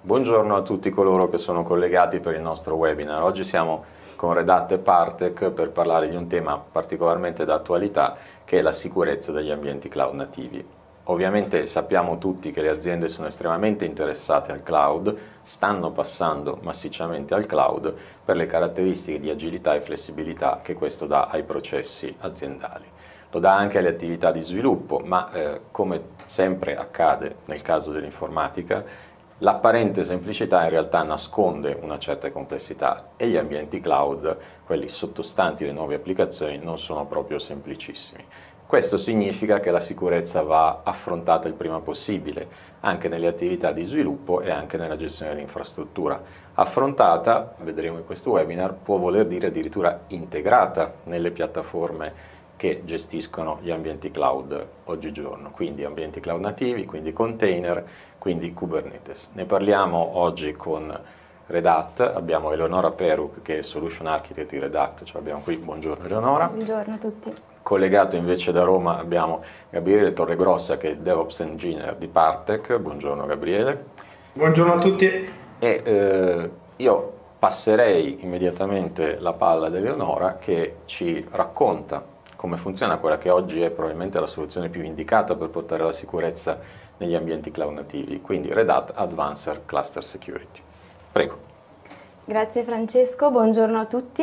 Buongiorno a tutti coloro che sono collegati per il nostro webinar. Oggi siamo con Red Hat e Partec per parlare di un tema particolarmente d'attualità che è la sicurezza degli ambienti cloud nativi. Ovviamente sappiamo tutti che le aziende sono estremamente interessate al cloud, stanno passando massicciamente al cloud per le caratteristiche di agilità e flessibilità che questo dà ai processi aziendali. Lo dà anche alle attività di sviluppo, ma come sempre accade nel caso dell'informatica, l'apparente semplicità in realtà nasconde una certa complessità e gli ambienti cloud, quelli sottostanti le nuove applicazioni, non sono proprio semplicissimi. Questo significa che la sicurezza va affrontata il prima possibile, anche nelle attività di sviluppo e anche nella gestione dell'infrastruttura. Affrontata, vedremo in questo webinar, può voler dire addirittura integrata nelle piattaforme che gestiscono gli ambienti cloud oggigiorno, quindi ambienti cloud nativi, quindi container, quindi Kubernetes. Ne parliamo oggi con Red Hat, abbiamo Eleonora Peruk che è Solution Architect di Red Hat, ce l'abbiamo qui, buongiorno Eleonora. Buongiorno a tutti. Collegato invece da Roma abbiamo Gabriele Torregrossa che è DevOps Engineer di Partec, buongiorno Gabriele. Buongiorno a tutti. E io passerei immediatamente la palla ad Eleonora che ci racconta come funziona quella che oggi è probabilmente la soluzione più indicata per portare la sicurezza negli ambienti cloud nativi, quindi Red Hat Advanced Cluster Security. Prego. Grazie Francesco, buongiorno a tutti.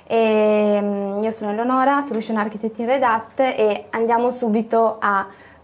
Io sono Eleonora, Solution Architect in Red Hat e andiamo subito a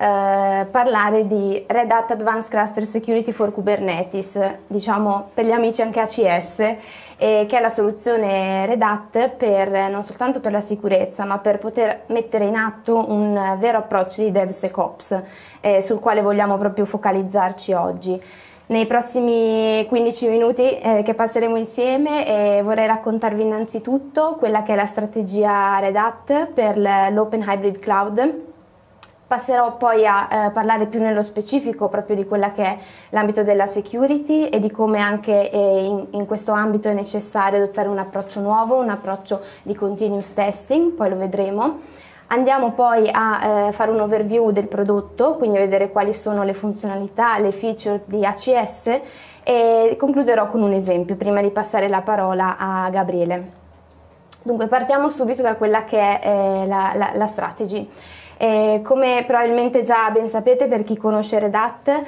parlare di Red Hat Advanced Cluster Security for Kubernetes, diciamo per gli amici anche ACS, che è la soluzione Red Hat non soltanto per la sicurezza, ma per poter mettere in atto un vero approccio di DevSecOps, sul quale vogliamo proprio focalizzarci oggi. Nei prossimi 15 minuti che passeremo insieme vorrei raccontarvi innanzitutto quella che è la strategia Red Hat per l'Open Hybrid Cloud. Passerò poi a parlare più nello specifico proprio di quella che è l'ambito della security e di come anche in questo ambito è necessario adottare un approccio nuovo, un approccio di continuous testing, poi lo vedremo. Andiamo poi a fare un overview del prodotto, quindi a vedere quali sono le funzionalità, le features di ACS e concluderò con un esempio prima di passare la parola a Gabriele. Dunque partiamo subito da quella che è la strategy. Come probabilmente già ben sapete per chi conosce Red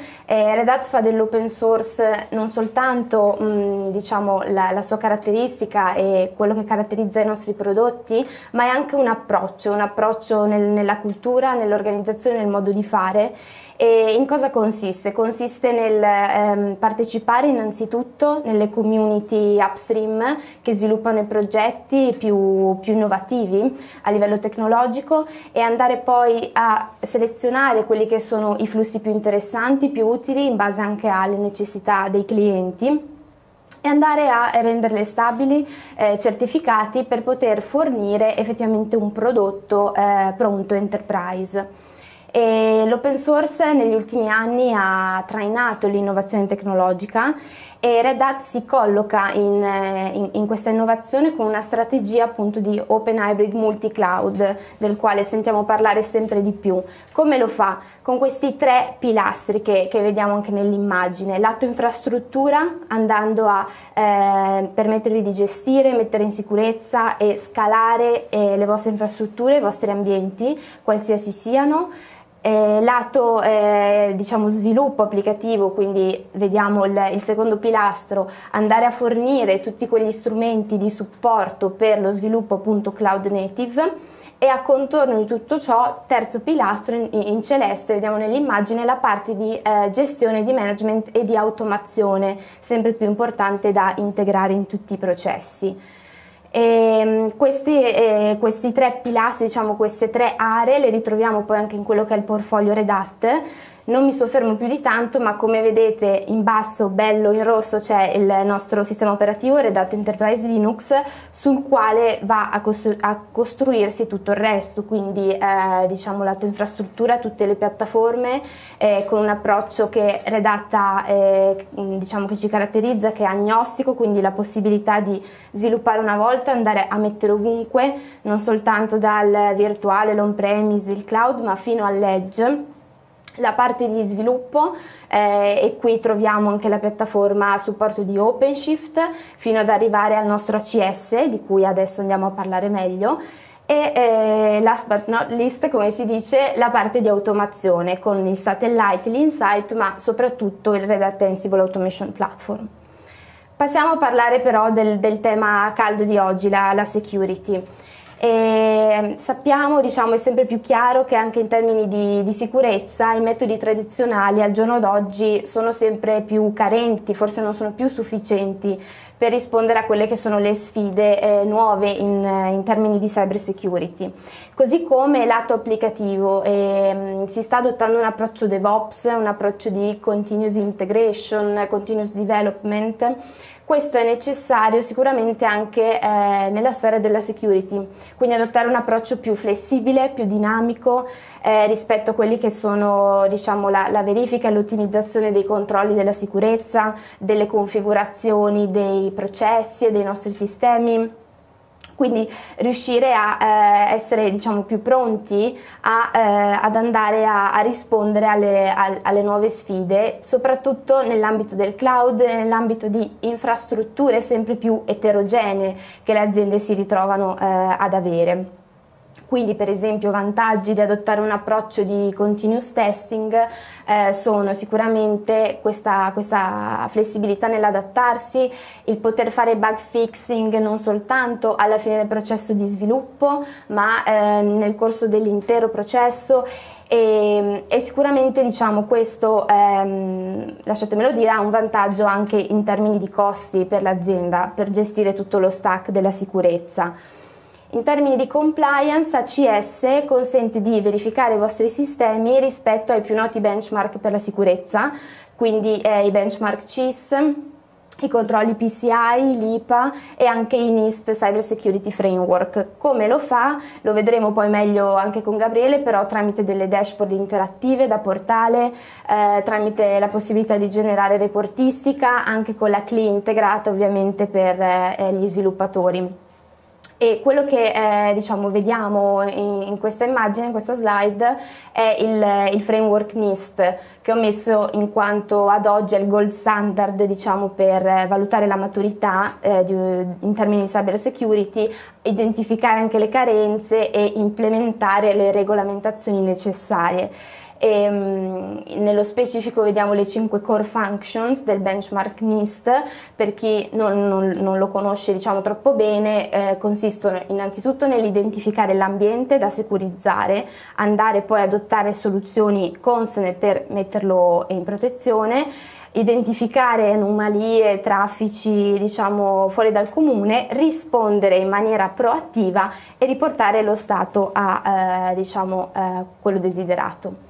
Hat fa dell'open source non soltanto diciamo la sua caratteristica e quello che caratterizza i nostri prodotti, ma è anche un approccio nella cultura, nell'organizzazione, nel modo di fare. E in cosa consiste? Consiste nel partecipare innanzitutto nelle community upstream che sviluppano i progetti più innovativi a livello tecnologico e andare poi a selezionare quelli che sono i flussi più interessanti, più utili in base anche alle necessità dei clienti e andare a renderle stabili, certificati per poter fornire effettivamente un prodotto pronto enterprise. L'open source negli ultimi anni ha trainato l'innovazione tecnologica e Red Hat si colloca in questa innovazione con una strategia appunto di Open Hybrid Multi-Cloud, del quale sentiamo parlare sempre di più. Come lo fa? Con questi tre pilastri che vediamo anche nell'immagine: lato infrastruttura, andando a permettervi di gestire, mettere in sicurezza e scalare le vostre infrastrutture, i vostri ambienti, qualsiasi siano. Lato diciamo sviluppo applicativo, quindi vediamo il secondo pilastro, andare a fornire tutti quegli strumenti di supporto per lo sviluppo appunto cloud native, e a contorno di tutto ciò, terzo pilastro in celeste, vediamo nell'immagine la parte di gestione, di management e di automazione, sempre più importante da integrare in tutti i processi. Questi tre pilastri, diciamo queste tre aree, le ritroviamo poi anche in quello che è il portfolio Red Hat. Non mi soffermo più di tanto, ma come vedete in basso, bello in rosso, c'è il nostro sistema operativo Red Hat Enterprise Linux, sul quale va a costruirsi tutto il resto, quindi diciamo lato infrastruttura, tutte le piattaforme, con un approccio che Red Hat ha, diciamo che ci caratterizza, che è agnostico, quindi la possibilità di sviluppare una volta, andare a mettere ovunque, non soltanto dal virtuale, l'on-premise, il cloud, ma fino all'edge. la parte di sviluppo, e qui troviamo anche la piattaforma a supporto di OpenShift fino ad arrivare al nostro ACS, di cui adesso andiamo a parlare meglio, e last but not least, come si dice, la parte di automazione con il Satellite, l'Insight, ma soprattutto il Red Hat Ansible Automation Platform. Passiamo a parlare però del tema caldo di oggi, la security. E sappiamo, diciamo, è sempre più chiaro che anche in termini di sicurezza i metodi tradizionali al giorno d'oggi sono sempre più carenti, forse non sono più sufficienti per rispondere a quelle che sono le sfide nuove in termini di cyber security. Così come lato applicativo si sta adottando un approccio DevOps, un approccio di continuous integration, continuous development. Questo è necessario sicuramente anche nella sfera della security, quindi adottare un approccio più flessibile, più dinamico rispetto a quelli che sono, diciamo, la verifica e l'ottimizzazione dei controlli della sicurezza, delle configurazioni dei processi e dei nostri sistemi. Quindi riuscire a essere, diciamo, più pronti ad andare a rispondere alle nuove sfide, soprattutto nell'ambito del cloud e nell'ambito di infrastrutture sempre più eterogenee che le aziende si ritrovano ad avere. Quindi, per esempio, vantaggi di adottare un approccio di continuous testing sono sicuramente questa flessibilità nell'adattarsi, il poter fare bug fixing non soltanto alla fine del processo di sviluppo, ma nel corso dell'intero processo. E sicuramente, diciamo, questo, lasciatemelo dire, ha un vantaggio anche in termini di costi per l'azienda, per gestire tutto lo stack della sicurezza. In termini di compliance, ACS consente di verificare i vostri sistemi rispetto ai più noti benchmark per la sicurezza, quindi i benchmark CIS, i controlli PCI, l'IPA e anche i NIST Cyber Security Framework. Come lo fa? Lo vedremo poi meglio anche con Gabriele, però tramite delle dashboard interattive da portale, tramite la possibilità di generare reportistica, anche con la CLI integrata ovviamente per gli sviluppatori. E quello che diciamo, vediamo in questa immagine, in questa slide, è il framework NIST, che ho messo in quanto ad oggi è il gold standard, diciamo, per valutare la maturità in termini di cyber security, identificare anche le carenze e implementare le regolamentazioni necessarie. Nello specifico vediamo le 5 core functions del benchmark NIST. Per chi non lo conosce, diciamo, troppo bene, consistono innanzitutto nell'identificare l'ambiente da securizzare, andare poi ad adottare soluzioni consone per metterlo in protezione, identificare anomalie, traffici, diciamo, fuori dal comune, rispondere in maniera proattiva e riportare lo stato a quello desiderato.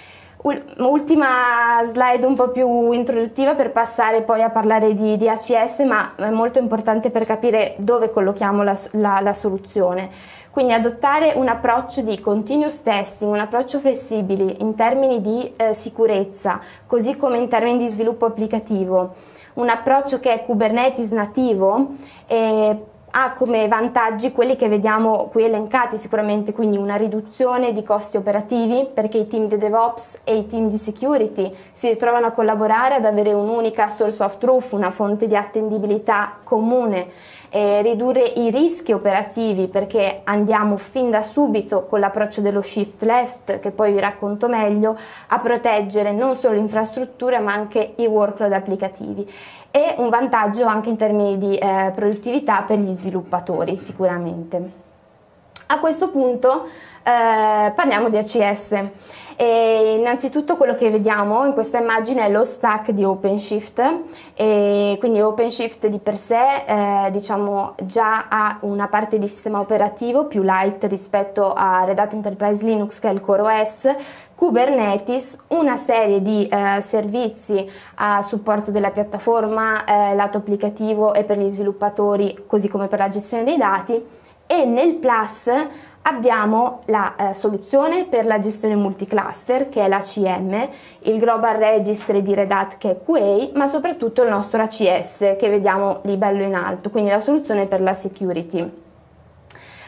Ultima slide un po' più introduttiva per passare poi a parlare di ACS, ma è molto importante per capire dove collochiamo la soluzione. Quindi adottare un approccio di continuous testing, un approccio flessibile in termini di sicurezza, così come in termini di sviluppo applicativo, un approccio che è Kubernetes nativo, ha come vantaggi quelli che vediamo qui elencati sicuramente, quindi una riduzione di costi operativi, perché i team di DevOps e i team di security si ritrovano a collaborare ad avere un'unica source of truth, una fonte di attendibilità comune, ridurre i rischi operativi, perché andiamo fin da subito con l'approccio dello shift left, che poi vi racconto meglio, a proteggere non solo le infrastrutture ma anche i workload applicativi. E un vantaggio anche in termini di produttività per gli sviluppatori sicuramente. A questo punto parliamo di ACS. Innanzitutto quello che vediamo in questa immagine è lo stack di OpenShift, e quindi OpenShift di per sé diciamo già ha una parte di sistema operativo più light rispetto a Red Hat Enterprise Linux, che è il Core OS, Kubernetes, una serie di servizi a supporto della piattaforma lato applicativo e per gli sviluppatori, così come per la gestione dei dati, e nel Plus abbiamo la soluzione per la gestione multicluster, che è l'ACM, il Global Registry di Red Hat, che è QA, ma soprattutto il nostro ACS, che vediamo lì bello in alto, quindi la soluzione per la security.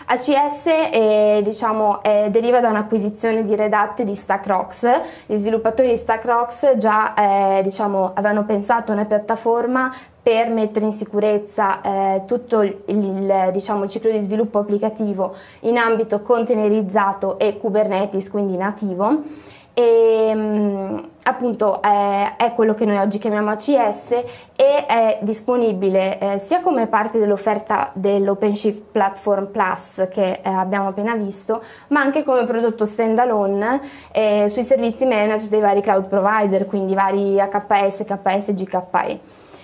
ACS deriva da un'acquisizione di Red Hat di Stackrox. Gli sviluppatori di Stackrox già avevano pensato a una piattaforma per mettere in sicurezza tutto il ciclo di sviluppo applicativo in ambito containerizzato e Kubernetes, quindi nativo. E appunto è quello che noi oggi chiamiamo ACS e è disponibile sia come parte dell'offerta dell'OpenShift Platform Plus che abbiamo appena visto, ma anche come prodotto standalone sui servizi managed dei vari cloud provider, quindi vari AKS, KS, GKE.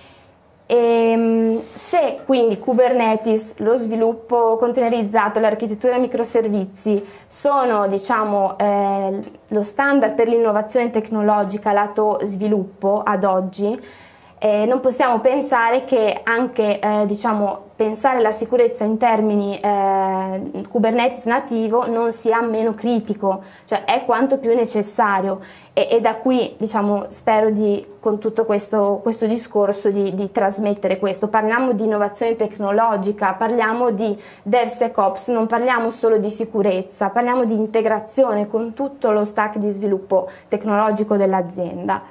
Se quindi Kubernetes, lo sviluppo containerizzato, l'architettura microservizi sono lo standard per l'innovazione tecnologica lato sviluppo ad oggi, non possiamo pensare che anche pensare alla sicurezza in termini Kubernetes nativo non sia meno critico, cioè è quanto più necessario e da qui spero con tutto questo discorso di trasmettere questo. Parliamo di innovazione tecnologica, parliamo di DevSecOps, non parliamo solo di sicurezza, parliamo di integrazione con tutto lo stack di sviluppo tecnologico dell'azienda.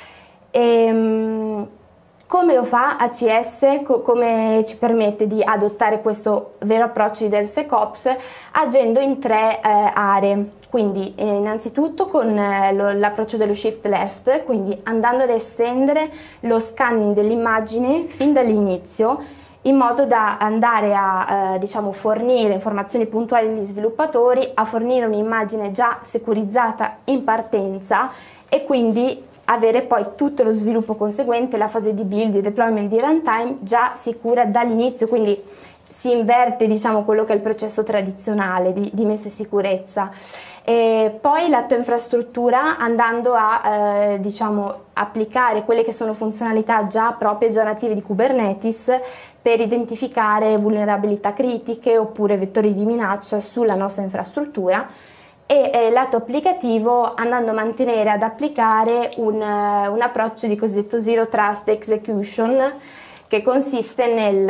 Come lo fa ACS? Come ci permette di adottare questo vero approccio di DevSecOps? Agendo in tre aree, quindi innanzitutto con l'approccio dello shift left, quindi andando ad estendere lo scanning dell'immagine fin dall'inizio, in modo da andare a fornire informazioni puntuali agli sviluppatori, a fornire un'immagine già securizzata in partenza e quindi avere poi tutto lo sviluppo conseguente, la fase di build, di deployment, di runtime già sicura dall'inizio, quindi si inverte quello che è il processo tradizionale di messa in sicurezza. E poi lato infrastruttura, andando a applicare quelle che sono funzionalità già proprie, già native di Kubernetes, per identificare vulnerabilità critiche oppure vettori di minaccia sulla nostra infrastruttura. E lato applicativo, andando a mantenere ad applicare un approccio di cosiddetto Zero Trust Execution, che consiste nel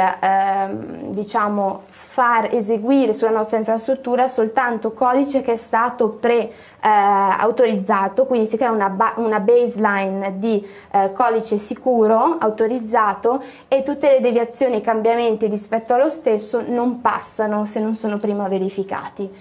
far eseguire sulla nostra infrastruttura soltanto codice che è stato autorizzato, quindi si crea una baseline di codice sicuro, autorizzato, e tutte le deviazioni e cambiamenti rispetto allo stesso non passano se non sono prima verificati.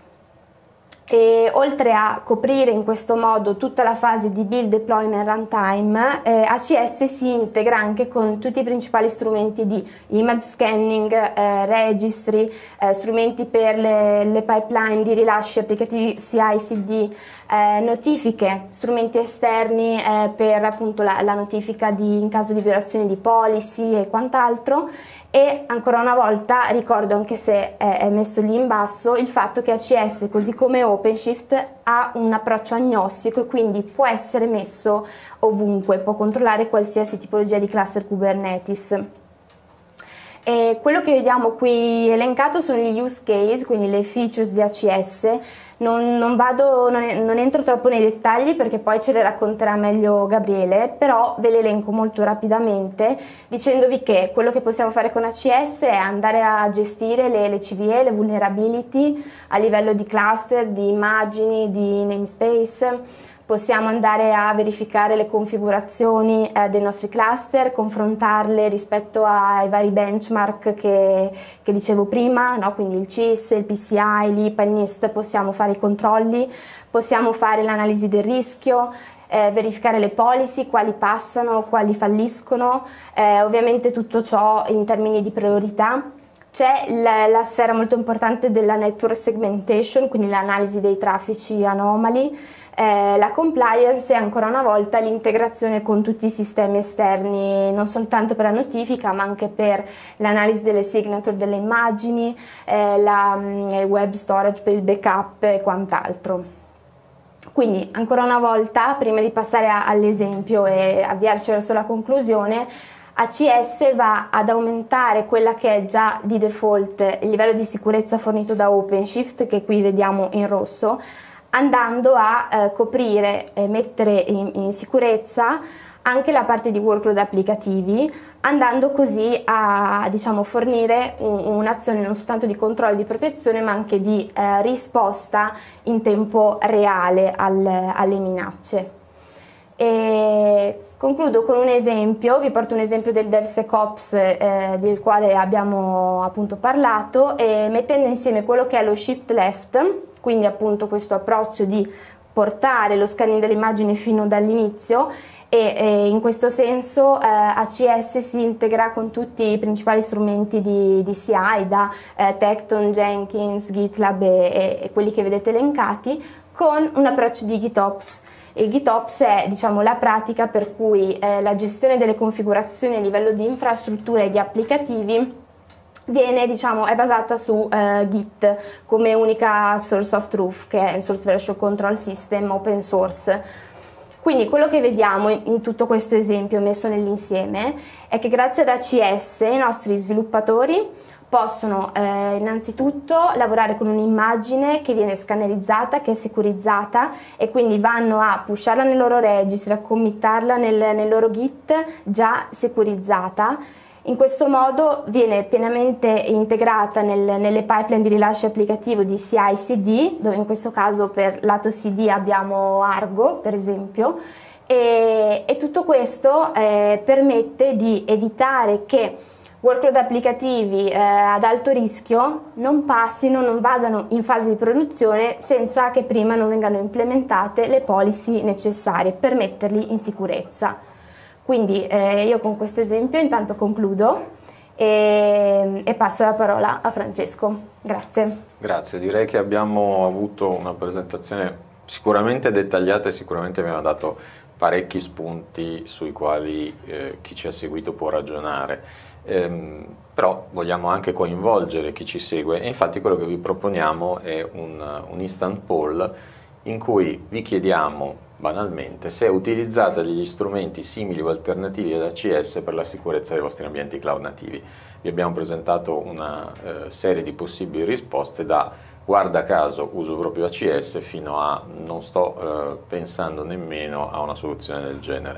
E oltre a coprire in questo modo tutta la fase di build, deployment, runtime, ACS si integra anche con tutti i principali strumenti di image scanning, registry, strumenti per le pipeline di rilasci applicativi CI/CD, notifiche, strumenti esterni per appunto la notifica in caso di violazione di policy e quant'altro. E ancora una volta ricordo, anche se è messo lì in basso, il fatto che ACS, così come OpenShift, ha un approccio agnostico e quindi può essere messo ovunque, può controllare qualsiasi tipologia di cluster Kubernetes. E quello che vediamo qui elencato sono gli use case, quindi le features di ACS. Non entro troppo nei dettagli perché poi ce le racconterà meglio Gabriele, però ve le elenco molto rapidamente dicendovi che quello che possiamo fare con ACS è andare a gestire le CVE, le vulnerability a livello di cluster, di immagini, di namespace. Possiamo andare a verificare le configurazioni dei nostri cluster, confrontarle rispetto ai vari benchmark che dicevo prima, no? Quindi il CIS, il PCI, l'IPA, il NIST, possiamo fare i controlli, possiamo fare l'analisi del rischio, verificare le policy, quali passano, quali falliscono, ovviamente tutto ciò in termini di priorità. C'è la sfera molto importante della network segmentation, quindi l'analisi dei traffici anomali, la compliance e ancora una volta l'integrazione con tutti i sistemi esterni, non soltanto per la notifica ma anche per l'analisi delle signature delle immagini, il web storage per il backup e quant'altro. Quindi ancora una volta, prima di passare all'esempio e avviarci verso la conclusione, ACS va ad aumentare quella che è già di default il livello di sicurezza fornito da OpenShift, che qui vediamo in rosso, andando a coprire e mettere in sicurezza anche la parte di workload applicativi, andando così a fornire un'azione non soltanto di controllo e di protezione, ma anche di risposta in tempo reale alle minacce. E concludo con un esempio, vi porto un esempio del DevSecOps del quale abbiamo appunto parlato, mettendo insieme quello che è lo shift left, quindi appunto questo approccio di portare lo scanning delle immagini fino dall'inizio, e in questo senso ACS si integra con tutti i principali strumenti di CI, da Tekton, Jenkins, GitLab e quelli che vedete elencati, con un approccio di GitOps. Il GitOps è la pratica per cui la gestione delle configurazioni a livello di infrastrutture e di applicativi è basata su Git come unica source of truth, che è il Source Version Control System open source. Quindi quello che vediamo in tutto questo esempio messo nell'insieme è che grazie ad ACS i nostri sviluppatori possono innanzitutto lavorare con un'immagine che viene scannerizzata, che è securizzata, e quindi vanno a pusharla nel loro registry, a committarla nel loro Git già securizzata. In questo modo viene pienamente integrata nelle pipeline di rilascio applicativo di CI/CD, dove in questo caso per lato CD abbiamo Argo per esempio, e tutto questo permette di evitare che workload applicativi ad alto rischio non passino, non vadano in fase di produzione senza che prima non vengano implementate le policy necessarie per metterli in sicurezza. Quindi io con questo esempio intanto concludo e passo la parola a Francesco. Grazie. Grazie, direi che abbiamo avuto una presentazione sicuramente dettagliata e sicuramente abbiamo dato parecchi spunti sui quali chi ci ha seguito può ragionare. Però vogliamo anche coinvolgere chi ci segue e infatti quello che vi proponiamo è un instant poll in cui vi chiediamo banalmente se utilizzate degli strumenti simili o alternativi ad ACS per la sicurezza dei vostri ambienti cloud nativi. Vi abbiamo presentato una serie di possibili risposte, da guarda caso uso proprio ACS fino a non sto pensando nemmeno a una soluzione del genere.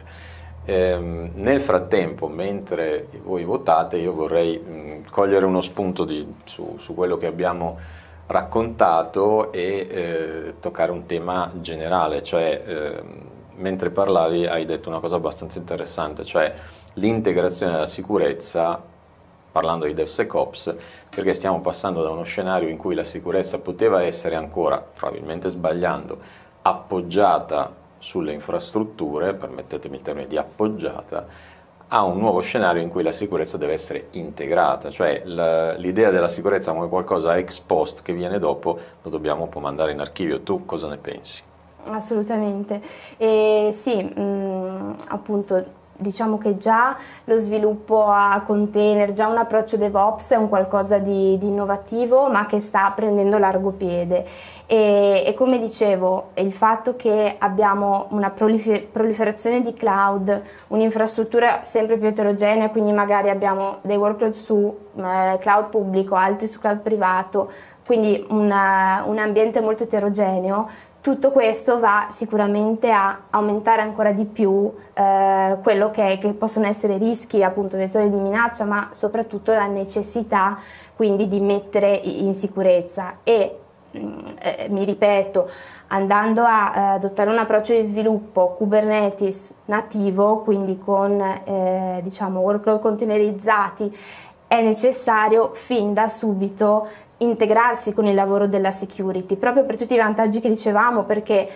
Nel frattempo, mentre voi votate, io vorrei cogliere uno spunto su quello che abbiamo raccontato e toccare un tema generale, cioè mentre parlavi hai detto una cosa abbastanza interessante, cioè l'integrazione della sicurezza, parlando di DevSecOps, perché stiamo passando da uno scenario in cui la sicurezza poteva essere ancora, probabilmente sbagliando, appoggiata sulle infrastrutture, permettetemi il termine di appoggiata, a un nuovo scenario in cui la sicurezza deve essere integrata, cioè l'idea della sicurezza come qualcosa ex post che viene dopo lo dobbiamo un po' mandare in archivio. Tu cosa ne pensi? Assolutamente, sì, appunto diciamo che già lo sviluppo a container, già un approccio DevOps è un qualcosa di innovativo ma che sta prendendo largo piede e come dicevo il fatto che abbiamo una proliferazione di cloud, un'infrastruttura sempre più eterogenea, quindi magari abbiamo dei workload su cloud pubblico, altri su cloud privato, quindi un ambiente molto eterogeneo. Tutto questo va sicuramente a aumentare ancora di più quello che possono essere rischi, appunto vettori di minaccia, ma soprattutto la necessità quindi di mettere in sicurezza e mi ripeto, andando a adottare un approccio di sviluppo Kubernetes nativo, quindi con diciamo workload containerizzati, è necessario fin da subito integrarsi con il lavoro della security, proprio per tutti i vantaggi che dicevamo, perché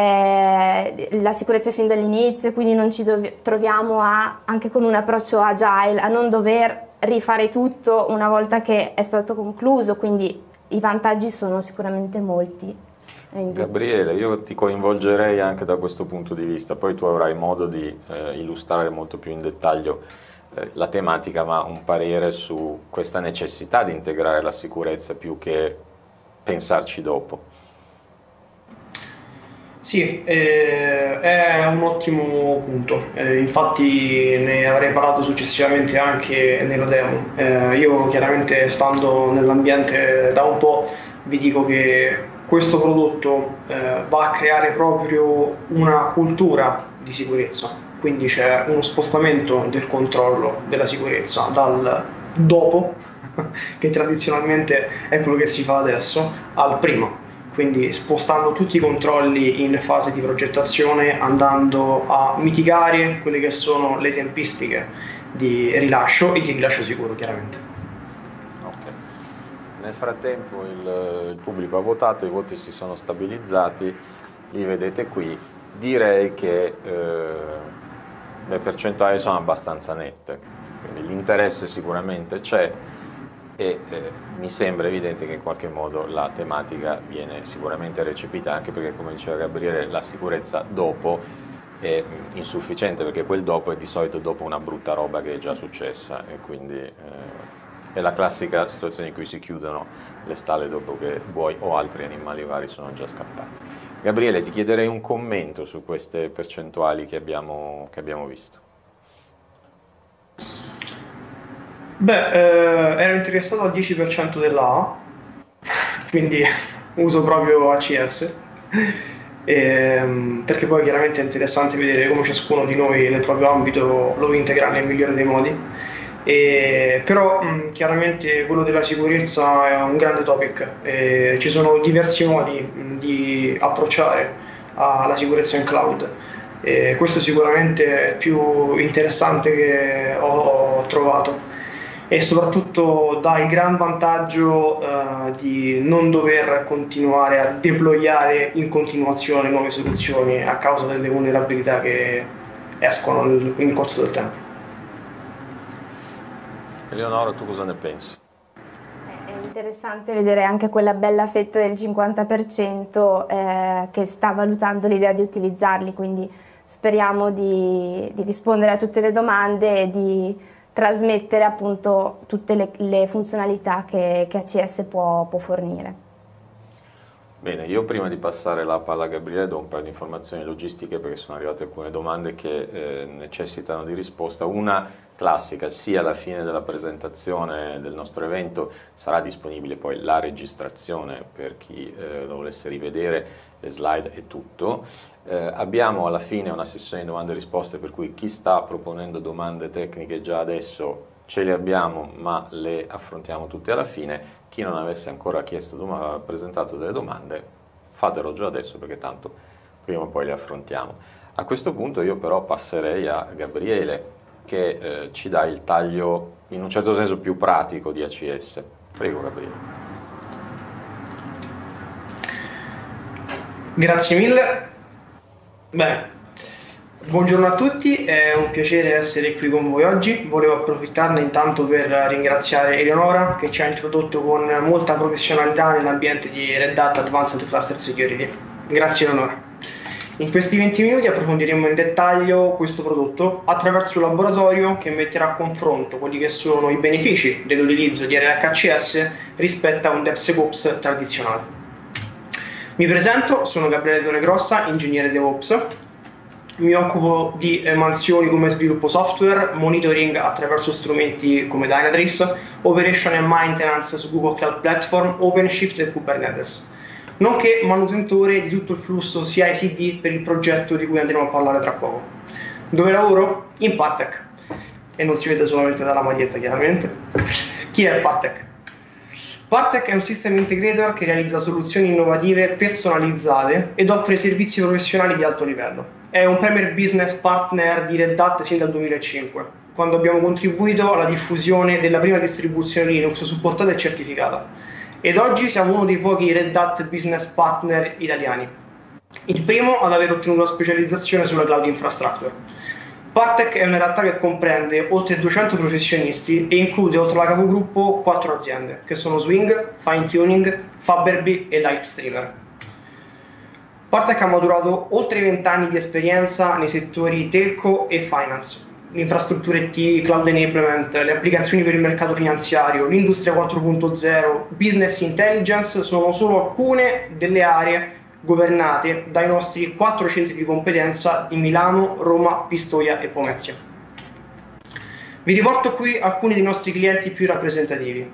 la sicurezza è fin dall'inizio, quindi non ci troviamo anche con un approccio agile a non dover rifare tutto una volta che è stato concluso, quindi i vantaggi sono sicuramente molti. Gabriele, io ti coinvolgerei anche da questo punto di vista, poi tu avrai modo di illustrare molto più in dettaglio la tematica, ma un parere su questa necessità di integrare la sicurezza più che pensarci dopo. Sì, è un ottimo punto, infatti ne avrei parlato successivamente anche nella demo. Io chiaramente stando nell'ambiente da un po' vi dico che questo prodotto va a creare proprio una cultura di sicurezza. quindi c'è uno spostamento del controllo della sicurezza dal dopo, che tradizionalmente è quello che si fa adesso, al prima, quindi spostando tutti i controlli in fase di progettazione, andando a mitigare quelle che sono le tempistiche di rilascio e di rilascio sicuro, chiaramente. Okay. Nel frattempo il pubblico ha votato, i voti si sono stabilizzati, li vedete qui. Direi che le percentuali sono abbastanza nette, quindi l'interesse sicuramente c'è e mi sembra evidente che in qualche modo la tematica viene sicuramente recepita, anche perché, come diceva Gabriele, la sicurezza dopo è insufficiente, perché quel dopo è di solito dopo una brutta roba che è già successa, e quindi è la classica situazione in cui si chiudono le stalle dopo che buoi o altri animali vari sono già scappati. Gabriele, ti chiederei un commento su queste percentuali che abbiamo visto. Ero interessato al 10% dell'A, quindi uso proprio ACS, perché poi chiaramente è interessante vedere come ciascuno di noi nel proprio ambito lo integra nel migliore dei modi. Però chiaramente quello della sicurezza è un grande topic, ci sono diversi modi di approcciare alla sicurezza in cloud. Questo sicuramente è il più interessante che ho trovato, e soprattutto dà il gran vantaggio di non dover continuare a deployare in continuazione nuove soluzioni a causa delle vulnerabilità che escono nel corso del tempo. Eleonora, tu cosa ne pensi? È interessante vedere anche quella bella fetta del 50% che sta valutando l'idea di utilizzarli, quindi speriamo di rispondere a tutte le domande e di trasmettere appunto tutte le funzionalità che ACS può fornire. Bene, io prima di passare la palla a Gabriele do un paio di informazioni logistiche, perché sono arrivate alcune domande che necessitano di risposta. Una classica: sia alla fine della presentazione del nostro evento sarà disponibile poi la registrazione per chi lo volesse rivedere, le slide e tutto. Abbiamo alla fine una sessione di domande e risposte, per cui chi sta proponendo domande tecniche già adesso ce le abbiamo, ma le affrontiamo tutte alla fine. Chi non avesse ancora presentato delle domande, fatelo già adesso, perché tanto prima o poi le affrontiamo. A questo punto io però passerei a Gabriele, che ci dà il taglio in un certo senso più pratico di ACS. Prego Gabriele. Grazie mille. Bene, buongiorno a tutti, è un piacere essere qui con voi oggi. Volevo approfittarne intanto per ringraziare Eleonora, che ci ha introdotto con molta professionalità nell'ambiente di Red Hat Advanced Cluster Security. Grazie Eleonora. In questi 20 minuti approfondiremo in dettaglio questo prodotto attraverso un laboratorio che metterà a confronto quelli che sono i benefici dell'utilizzo di RHCS rispetto a un DevSecOps tradizionale. Mi presento, sono Gabriele Torregrossa, ingegnere DevOps. Mi occupo di mansioni come sviluppo software, monitoring attraverso strumenti come Dynatrace, operation and maintenance su Google Cloud Platform, OpenShift e Kubernetes, nonché manutentore di tutto il flusso CI/CD per il progetto di cui andremo a parlare tra poco. Dove lavoro? In Partech. E non si vede solamente dalla maglietta, chiaramente. Chi è Partech? Partech è un system integrator che realizza soluzioni innovative personalizzate ed offre servizi professionali di alto livello. È un premier business partner di Red Hat sin dal 2005, quando abbiamo contribuito alla diffusione della prima distribuzione Linux supportata e certificata. Ed oggi siamo uno dei pochi Red Hat business partner italiani, il primo ad aver ottenuto la specializzazione sulla cloud infrastructure. Partech è una realtà che comprende oltre 200 professionisti e include, oltre alla capogruppo, 4 aziende, che sono Swing, Fine Tuning, Faberby e Lightstreamer. Partech ha maturato oltre 20 anni di esperienza nei settori telco e finance, l'infrastruttura IT, cloud enablement, le applicazioni per il mercato finanziario, l'industria 4.0, business intelligence sono solo alcune delle aree governate dai nostri 4 centri di competenza di Milano, Roma, Pistoia e Pomezia. Vi riporto qui alcuni dei nostri clienti più rappresentativi.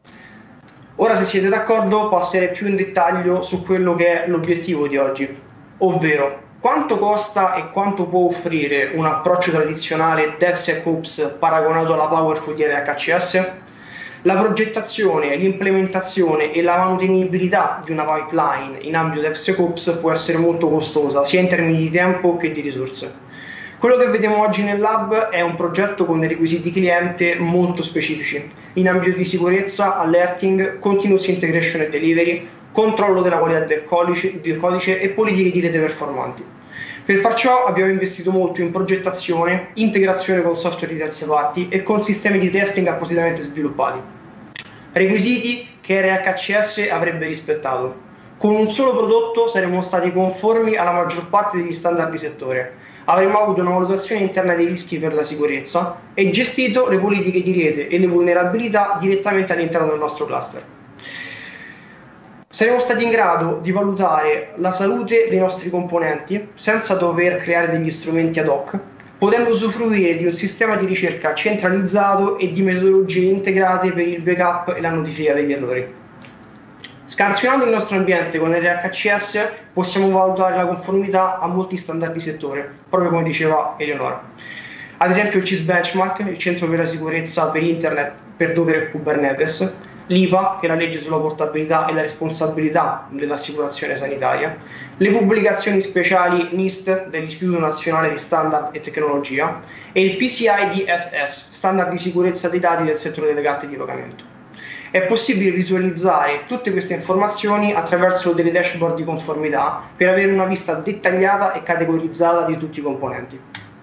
Ora, se siete d'accordo, passerei più in dettaglio su quello che è l'obiettivo di oggi, ovvero quanto costa e quanto può offrire un approccio tradizionale DevSecOps paragonato alla Powerful di RHCS? La progettazione, l'implementazione e la mantenibilità di una pipeline in ambito DevSecOps può essere molto costosa, sia in termini di tempo che di risorse. Quello che vediamo oggi nel lab è un progetto con dei requisiti cliente molto specifici, in ambito di sicurezza, alerting, continuous integration e delivery, controllo della qualità del codice e politiche di rete performanti. Per far ciò abbiamo investito molto in progettazione, integrazione con software di terze parti e con sistemi di testing appositamente sviluppati. Requisiti che RHCS avrebbe rispettato. Con un solo prodotto saremmo stati conformi alla maggior parte degli standard di settore. Avremmo avuto una valutazione interna dei rischi per la sicurezza e gestito le politiche di rete e le vulnerabilità direttamente all'interno del nostro cluster. Saremo stati in grado di valutare la salute dei nostri componenti senza dover creare degli strumenti ad hoc, potendo usufruire di un sistema di ricerca centralizzato e di metodologie integrate per il backup e la notifica degli errori. Scansionando il nostro ambiente con RHCS possiamo valutare la conformità a molti standard di settore, proprio come diceva Eleonora. Ad esempio il CIS Benchmark, il Centro per la Sicurezza per Internet per Docker e Kubernetes, l'IPA, che è la legge sulla portabilità e la responsabilità dell'assicurazione sanitaria, le pubblicazioni speciali NIST dell'Istituto Nazionale di Standard e Tecnologia e il PCI DSS, standard di sicurezza dei dati del settore delle carte di pagamento. È possibile visualizzare tutte queste informazioni attraverso delle dashboard di conformità per avere una vista dettagliata e categorizzata di tutti i componenti.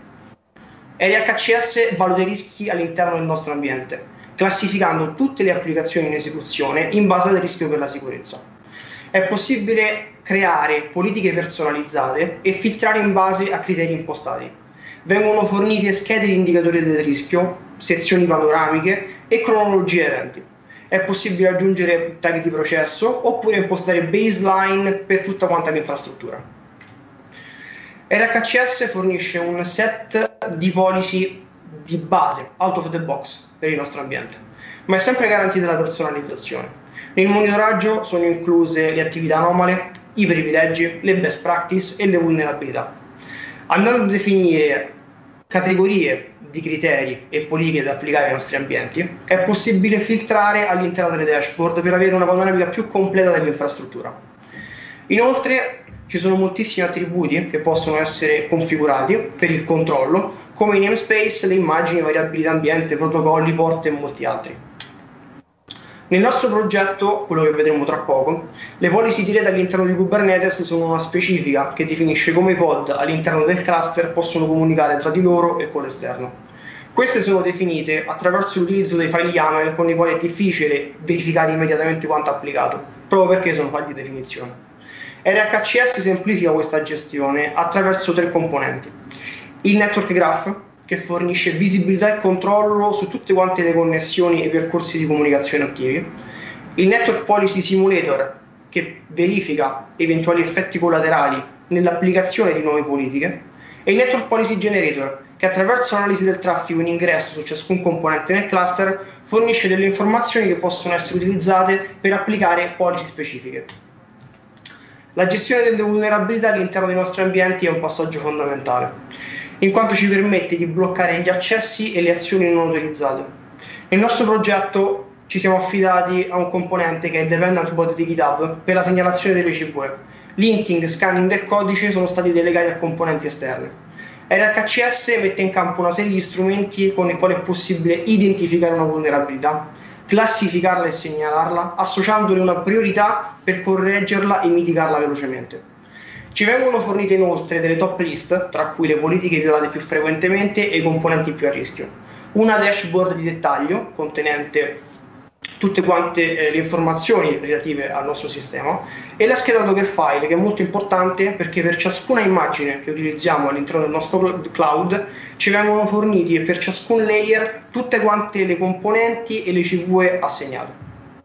RHCS valuta i rischi all'interno del nostro ambiente, classificando tutte le applicazioni in esecuzione in base al rischio per la sicurezza. È possibile creare politiche personalizzate e filtrare in base a criteri impostati. Vengono fornite schede di indicatori del rischio, sezioni panoramiche e cronologie eventi. È possibile aggiungere tag di processo oppure impostare baseline per tutta quanta l'infrastruttura. RHCS fornisce un set di policy di base, out of the box, per il nostro ambiente, ma è sempre garantita la personalizzazione. Nel monitoraggio sono incluse le attività anomale, i privilegi, le best practice e le vulnerabilità. Andando a definire categorie di criteri e politiche da applicare ai nostri ambienti, è possibile filtrare all'interno delle dashboard per avere una panoramica più completa dell'infrastruttura. Inoltre ci sono moltissimi attributi che possono essere configurati per il controllo, come i namespace, le immagini, variabili d'ambiente, protocolli, porte e molti altri. Nel nostro progetto, quello che vedremo tra poco, le policy di rete all'interno di Kubernetes sono una specifica che definisce come i pod all'interno del cluster possono comunicare tra di loro e con l'esterno. Queste sono definite attraverso l'utilizzo dei file YAML con i quali è difficile verificare immediatamente quanto applicato, proprio perché sono file di definizione. RHCS semplifica questa gestione attraverso tre componenti. Il Network Graph, che fornisce visibilità e controllo su tutte quante le connessioni e i percorsi di comunicazione attivi. Il Network Policy Simulator, che verifica eventuali effetti collaterali nell'applicazione di nuove politiche. E il Network Policy Generator, che attraverso l'analisi del traffico in ingresso su ciascun componente nel cluster fornisce delle informazioni che possono essere utilizzate per applicare policy specifiche. La gestione delle vulnerabilità all'interno dei nostri ambienti è un passaggio fondamentale, in quanto ci permette di bloccare gli accessi e le azioni non autorizzate. Nel nostro progetto ci siamo affidati a un componente che è il Dependent Bot di GitHub per la segnalazione delle CVE. Linting e scanning del codice sono stati delegati a componenti esterne. RHCS mette in campo una serie di strumenti con i quali è possibile identificare una vulnerabilità, classificarla e segnalarla, associandole una priorità per correggerla e mitigarla velocemente. Ci vengono fornite inoltre delle top list, tra cui le politiche violate più frequentemente e i componenti più a rischio. Una dashboard di dettaglio contenente tutte quante le informazioni relative al nostro sistema e la scheda Dockerfile, che è molto importante perché per ciascuna immagine che utilizziamo all'interno del nostro cloud ci vengono forniti per ciascun layer tutte quante le componenti e le CVE assegnate.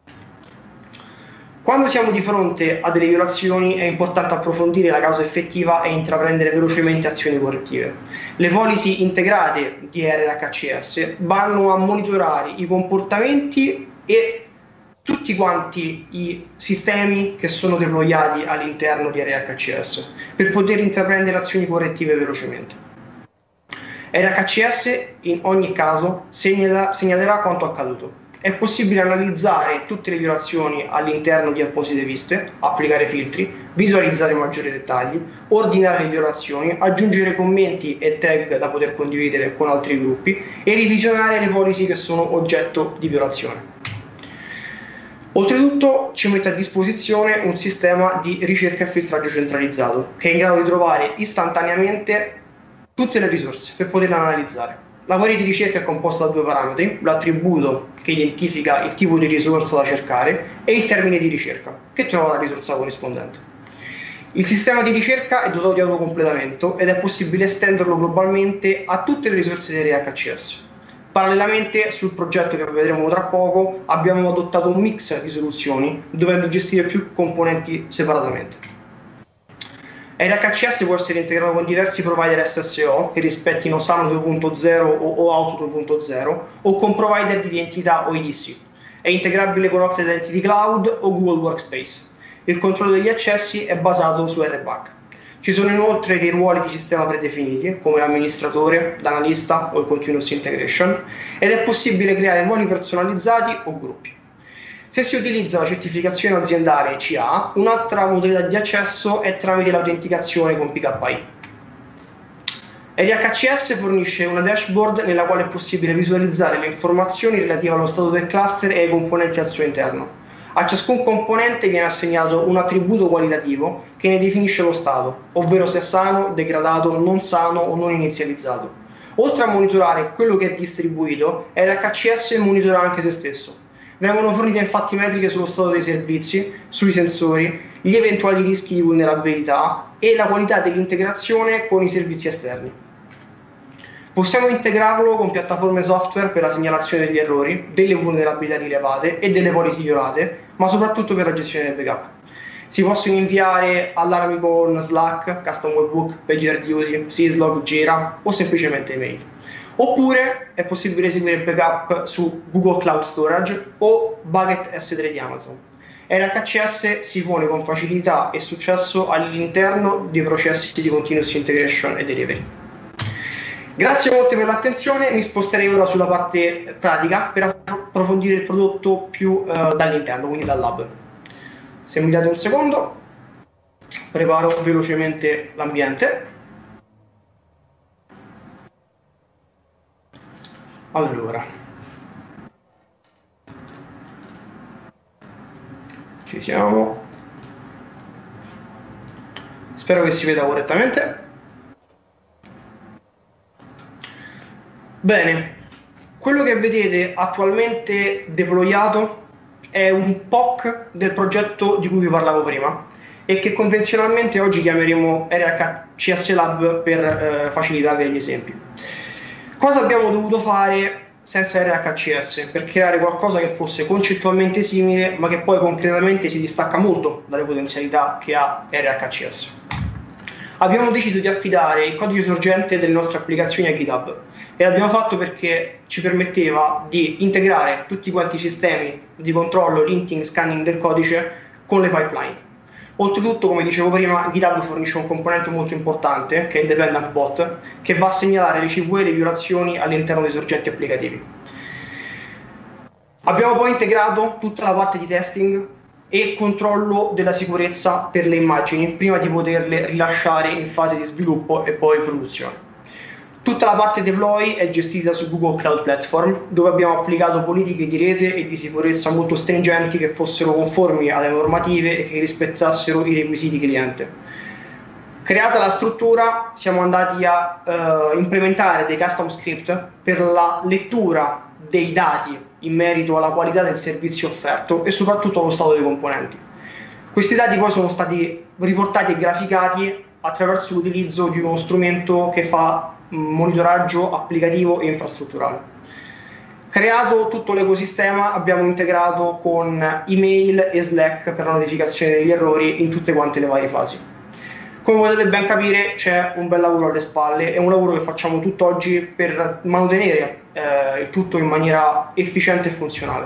Quando siamo di fronte a delle violazioni è importante approfondire la causa effettiva e intraprendere velocemente azioni correttive. Le policy integrate di RHCS vanno a monitorare i comportamenti e tutti quanti i sistemi che sono deployati all'interno di RHCS per poter intraprendere azioni correttive velocemente. RHCS in ogni caso segnalerà quanto accaduto. È possibile analizzare tutte le violazioni all'interno di apposite viste, applicare filtri, visualizzare maggiori dettagli, ordinare le violazioni, aggiungere commenti e tag da poter condividere con altri gruppi e revisionare le policy che sono oggetto di violazione. Oltretutto ci mette a disposizione un sistema di ricerca e filtraggio centralizzato che è in grado di trovare istantaneamente tutte le risorse per poterle analizzare. La query di ricerca è composta da due parametri: l'attributo che identifica il tipo di risorsa da cercare e il termine di ricerca che trova la risorsa corrispondente. Il sistema di ricerca è dotato di autocompletamento ed è possibile estenderlo globalmente a tutte le risorse di RHCS. Parallelamente, sul progetto che vedremo tra poco, abbiamo adottato un mix di soluzioni, dovendo gestire più componenti separatamente. RHCS può essere integrato con diversi provider SSO che rispettino SAML 2.0 o OAuth 2.0 o con provider di identità o IDC. È integrabile con Okta Identity Cloud o Google Workspace. Il controllo degli accessi è basato su RBAC. Ci sono inoltre dei ruoli di sistema predefiniti, come l'amministratore, l'analista o il continuous integration, ed è possibile creare ruoli personalizzati o gruppi. Se si utilizza la certificazione aziendale CA, un'altra modalità di accesso è tramite l'autenticazione con PKI. RHCS fornisce una dashboard nella quale è possibile visualizzare le informazioni relative allo stato del cluster e ai componenti al suo interno. A ciascun componente viene assegnato un attributo qualitativo che ne definisce lo stato, ovvero se è sano, degradato, non sano o non inizializzato. Oltre a monitorare quello che è distribuito, RHCS monitora anche se stesso. Vengono fornite infatti metriche sullo stato dei servizi, sui sensori, gli eventuali rischi di vulnerabilità e la qualità dell'integrazione con i servizi esterni. Possiamo integrarlo con piattaforme software per la segnalazione degli errori, delle vulnerabilità rilevate e delle policy violate, ma soprattutto per la gestione del backup. Si possono inviare allarmi con Slack, Custom Webhook, PagerDuty, Syslog, Jira o semplicemente email. Oppure è possibile eseguire il backup su Google Cloud Storage o Bucket S3 di Amazon. RHCS si pone con facilità e successo all'interno dei processi di continuous integration e delivery. Grazie molte per l'attenzione, mi sposterei ora sulla parte pratica per approfondire il prodotto più dall'interno, quindi dal lab. Se mi date un secondo, preparo velocemente l'ambiente. Allora, ci siamo. Spero che si veda correttamente. Bene, quello che vedete attualmente deployato è un POC del progetto di cui vi parlavo prima e che convenzionalmente oggi chiameremo RHCS Lab per facilitare gli esempi. Cosa abbiamo dovuto fare senza RHCS per creare qualcosa che fosse concettualmente simile ma che poi concretamente si distacca molto dalle potenzialità che ha RHCS? Abbiamo deciso di affidare il codice sorgente delle nostre applicazioni a GitHub e l'abbiamo fatto perché ci permetteva di integrare tutti quanti i sistemi di controllo, linting, scanning del codice con le pipeline. Oltretutto, come dicevo prima, GitHub fornisce un componente molto importante, che è il Dependent Bot, che va a segnalare le CVE e le violazioni all'interno dei sorgenti applicativi. Abbiamo poi integrato tutta la parte di testing e controllo della sicurezza per le immagini, prima di poterle rilasciare in fase di sviluppo e poi produzione. Tutta la parte deploy è gestita su Google Cloud Platform, dove abbiamo applicato politiche di rete e di sicurezza molto stringenti che fossero conformi alle normative e che rispettassero i requisiti cliente. Creata la struttura, siamo andati a implementare dei custom script per la lettura dei dati in merito alla qualità del servizio offerto e soprattutto allo stato dei componenti. Questi dati poi sono stati riportati e graficati attraverso l'utilizzo di uno strumento che fa monitoraggio applicativo e infrastrutturale. Creato tutto l'ecosistema, abbiamo integrato con email e Slack per la notificazione degli errori in tutte quante le varie fasi. Come potete ben capire, c'è un bel lavoro alle spalle, è un lavoro che facciamo tutt'oggi per mantenere il tutto in maniera efficiente e funzionale.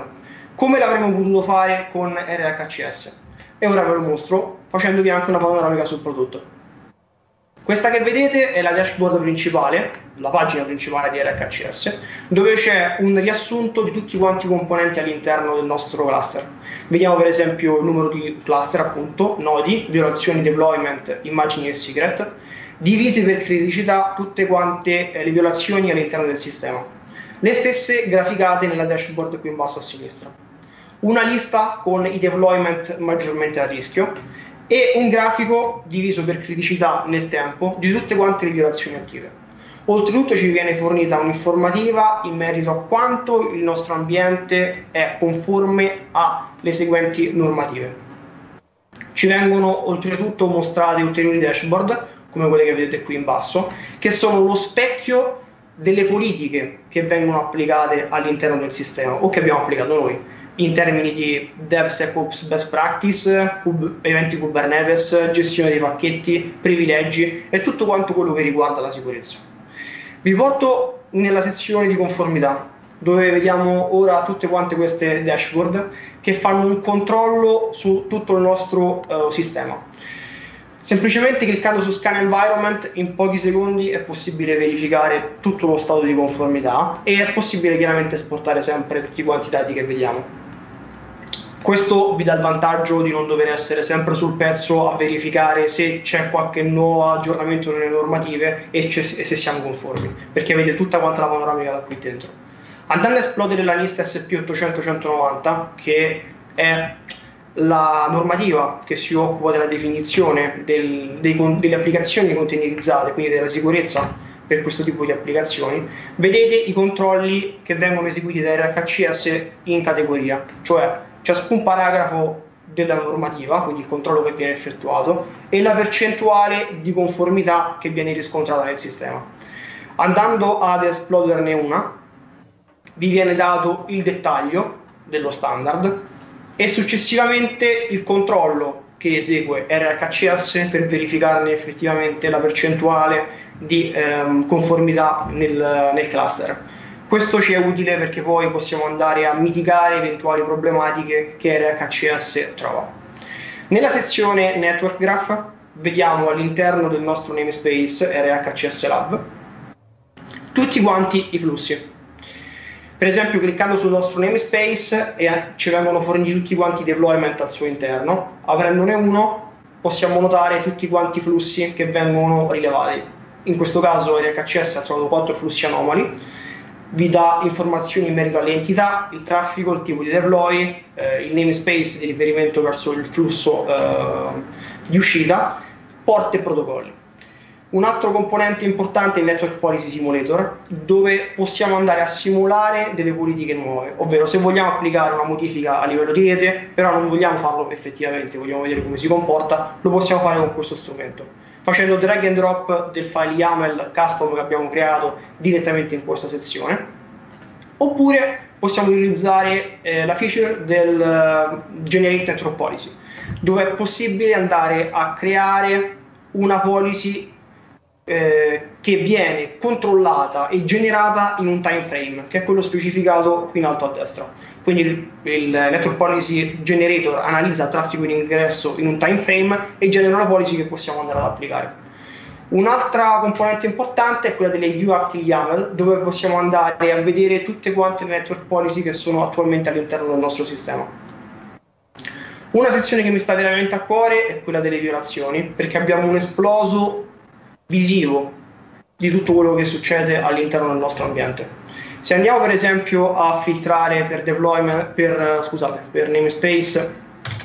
Come l'avremmo potuto fare con RHCS? E ora ve lo mostro facendovi anche una panoramica sul prodotto. Questa che vedete è la dashboard principale, la pagina principale di RHCS, dove c'è un riassunto di tutti quanti i componenti all'interno del nostro cluster. Vediamo per esempio il numero di cluster, appunto, nodi, violazioni, deployment, immagini e secret, divisi per criticità tutte quante le violazioni all'interno del sistema. Le stesse graficate nella dashboard qui in basso a sinistra. Una lista con i deployment maggiormente a rischio e un grafico diviso per criticità nel tempo di tutte quante le violazioni attive. Oltretutto ci viene fornita un'informativa in merito a quanto il nostro ambiente è conforme alle seguenti normative. Ci vengono oltretutto mostrate ulteriori dashboard, come quelle che vedete qui in basso, che sono lo specchio delle politiche che vengono applicate all'interno del sistema o che abbiamo applicato noi in termini di DevSecOps best practice, eventi Kubernetes, gestione dei pacchetti, privilegi e tutto quanto quello che riguarda la sicurezza. Vi porto nella sezione di conformità, dove vediamo ora tutte quante queste dashboard che fanno un controllo su tutto il nostro sistema. Semplicemente cliccando su Scan Environment in pochi secondi è possibile verificare tutto lo stato di conformità e è possibile chiaramente esportare sempre tutti quanti i dati che vediamo. Questo vi dà il vantaggio di non dover essere sempre sul pezzo a verificare se c'è qualche nuovo aggiornamento nelle normative e se siamo conformi, perché avete tutta quanta la panoramica da qui dentro. Andando a esplodere la NIST SP 800-190, che è la normativa che si occupa della definizione delle applicazioni containerizzate, quindi della sicurezza per questo tipo di applicazioni, vedete i controlli che vengono eseguiti da RHCS in categoria, cioè ciascun paragrafo della normativa, quindi il controllo che viene effettuato, e la percentuale di conformità che viene riscontrata nel sistema. Andando ad esploderne una, vi viene dato il dettaglio dello standard e successivamente il controllo che esegue RHCS per verificarne effettivamente la percentuale di conformità nel cluster. Questo ci è utile perché poi possiamo andare a mitigare eventuali problematiche che RHCS trova. Nella sezione Network Graph vediamo all'interno del nostro namespace RHCS Lab tutti quanti i flussi. Per esempio, cliccando sul nostro namespace ci vengono forniti tutti quanti i deployment al suo interno. Aprendone uno possiamo notare tutti quanti i flussi che vengono rilevati. In questo caso RHCS ha trovato 4 flussi anomali. Vi dà informazioni in merito alle entità, il traffico, il tipo di deploy, il namespace di riferimento verso il flusso di uscita, porte e protocolli. Un altro componente importante è il Network Policy Simulator, dove possiamo andare a simulare delle politiche nuove, ovvero se vogliamo applicare una modifica a livello di rete, però non vogliamo farlo effettivamente, vogliamo vedere come si comporta, lo possiamo fare con questo strumento, facendo drag and drop del file YAML custom che abbiamo creato direttamente in questa sezione, oppure possiamo utilizzare la feature del Generate Network Policy, dove è possibile andare a creare una policy che viene controllata e generata in un time frame, che è quello specificato qui in alto a destra. Quindi il Network Policy Generator analizza il traffico in ingresso in un time frame e genera una policy che possiamo andare ad applicare. Un'altra componente importante è quella delle View Active YAML, dove possiamo andare a vedere tutte quante le network policy che sono attualmente all'interno del nostro sistema. Una sezione che mi sta veramente a cuore è quella delle violazioni, perché abbiamo un esploso visivo di tutto quello che succede all'interno del nostro ambiente. Se andiamo per esempio a filtrare per deployment, per namespace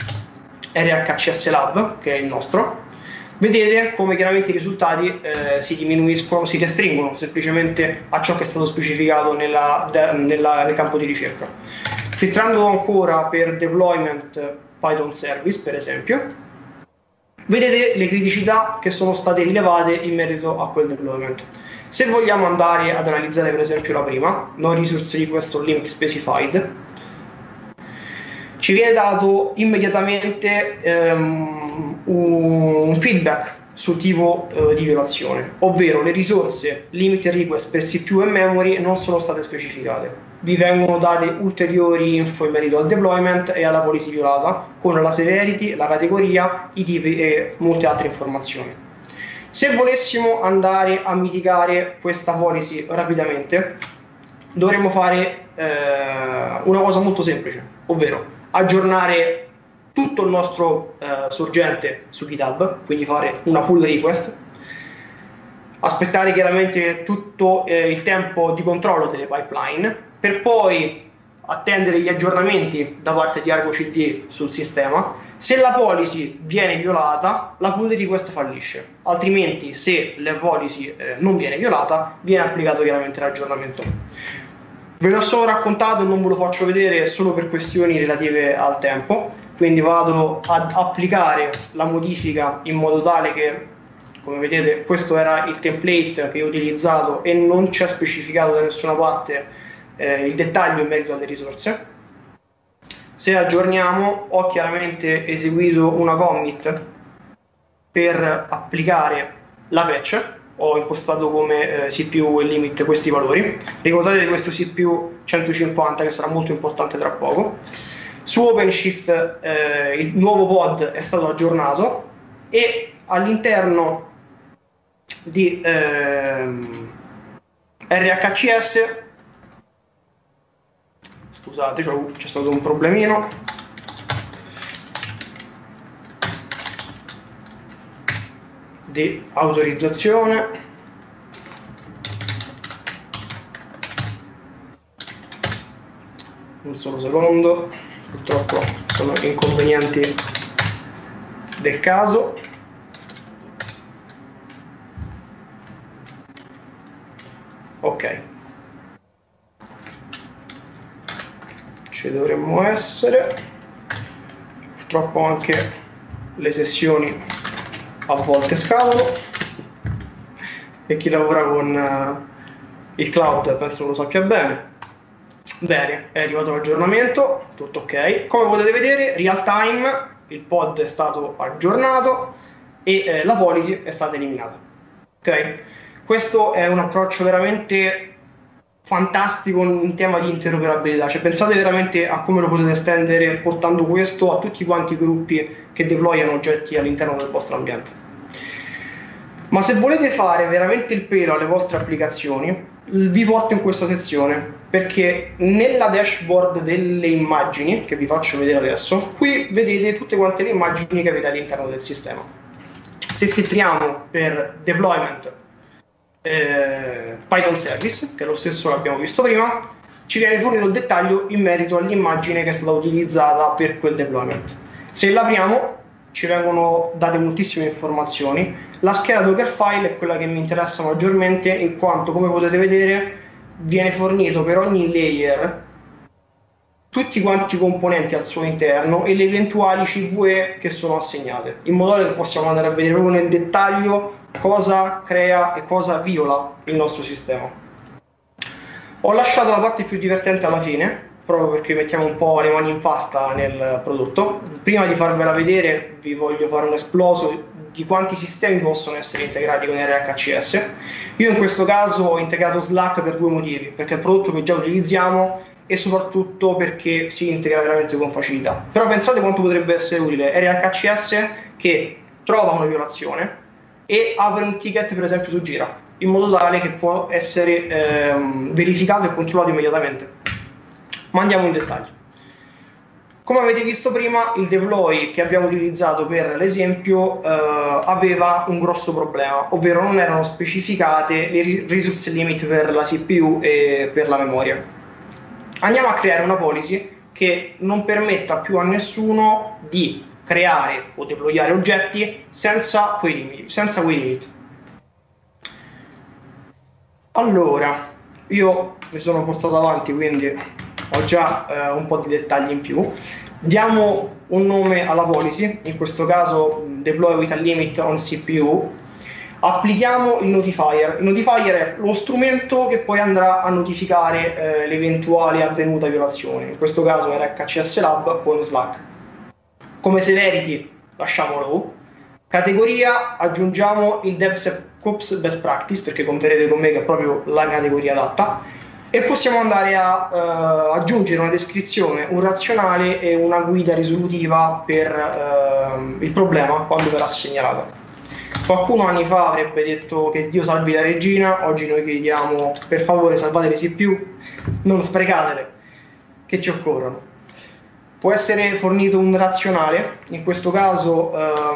RHCS Lab, che è il nostro, vedete come chiaramente i risultati si diminuiscono, si restringono semplicemente a ciò che è stato specificato nel campo di ricerca. Filtrando ancora per deployment Python service, per esempio, vedete le criticità che sono state rilevate in merito a quel deployment. Se vogliamo andare ad analizzare per esempio la prima, no resource request or limit specified, ci viene dato immediatamente un feedback sul tipo di violazione, ovvero le risorse limit request per CPU e memory non sono state specificate. Vi vengono date ulteriori info in merito al deployment e alla policy violata, con la severity, la categoria, i tipi e molte altre informazioni. Se volessimo andare a mitigare questa policy rapidamente, dovremmo fare una cosa molto semplice, ovvero aggiornare tutto il nostro sorgente su GitHub, quindi fare una pull request, aspettare chiaramente tutto il tempo di controllo delle pipeline, per poi attendere gli aggiornamenti da parte di Argo CD sul sistema. Se la policy viene violata, la pull request fallisce, altrimenti se la policy non viene violata, viene applicato chiaramente l'aggiornamento. Ve l'ho solo raccontato, non ve lo faccio vedere solo per questioni relative al tempo, quindi vado ad applicare la modifica in modo tale che, come vedete, questo era il template che ho utilizzato e non c'è specificato da nessuna parte il dettaglio in merito alle risorse. Se aggiorniamo, ho chiaramente eseguito una commit per applicare la patch, ho impostato come CPU e limit questi valori. Ricordate questo CPU 150 che sarà molto importante tra poco. Su OpenShift il nuovo pod è stato aggiornato e all'interno di RHCS, scusate, c'è stato un problemino. Di autorizzazione. Un solo secondo, purtroppo sono inconvenienti del caso. Ok, ci dovremmo essere. Purtroppo anche le sessioni a volte scadono e chi lavora con il cloud penso lo sappia bene. Bene, è arrivato l'aggiornamento, tutto ok. Come potete vedere, real time, il pod è stato aggiornato e la policy è stata eliminata. Ok? Questo è un approccio veramente fantastico in tema di interoperabilità, cioè pensate veramente a come lo potete estendere portando questo a tutti quanti i gruppi che deployano oggetti all'interno del vostro ambiente. Ma se volete fare veramente il pelo alle vostre applicazioni, vi porto in questa sezione, perché nella dashboard delle immagini, che vi faccio vedere adesso, qui vedete tutte quante le immagini che avete all'interno del sistema. Se filtriamo per deployment Python service, che è lo stesso che abbiamo visto prima, ci viene fornito il dettaglio in merito all'immagine che è stata utilizzata per quel deployment. Se l'apriamo ci vengono date moltissime informazioni. La scheda Dockerfile è quella che mi interessa maggiormente, in quanto, come potete vedere, viene fornito per ogni layer tutti quanti i componenti al suo interno e le eventuali CVE che sono assegnate, in modo che possiamo andare a vedere proprio nel dettaglio cosa crea e cosa viola il nostro sistema. Ho lasciato la parte più divertente alla fine, proprio perché mettiamo un po' le mani in pasta nel prodotto. Prima di farvela vedere vi voglio fare un esploso di quanti sistemi possono essere integrati con RHCS. Io in questo caso ho integrato Slack per due motivi: perché è il prodotto che già utilizziamo e soprattutto perché si integra veramente con facilità. Però pensate quanto potrebbe essere utile RHCS che trova una violazione e apre un ticket per esempio su Jira, in modo tale che può essere verificato e controllato immediatamente. Ma andiamo in dettaglio. Come avete visto prima, il deploy che abbiamo utilizzato per l'esempio aveva un grosso problema, ovvero non erano specificate le resource limit per la CPU e per la memoria. Andiamo a creare una policy che non permetta più a nessuno di creare o deployare oggetti senza quei limit. Allora, io mi sono portato avanti, quindi ho già un po' di dettagli in più. Diamo un nome alla policy, in questo caso deploy with a limit on CPU. Applichiamo il notifier. Il notifier è lo strumento che poi andrà a notificare l'eventuale avvenuta violazione, in questo caso RHCS Lab con Slack. Come severity lasciamo low, Categoria, aggiungiamo il DevSecOps Best Practice, perché converrete con me che è proprio la categoria adatta, e possiamo andare a aggiungere una descrizione, un razionale e una guida risolutiva per il problema quando verrà segnalato. Qualcuno anni fa avrebbe detto che Dio salvi la regina, oggi noi chiediamo per favore salvate le CPU, non sprecatele, che ci occorrono. Può essere fornito un razionale, in questo caso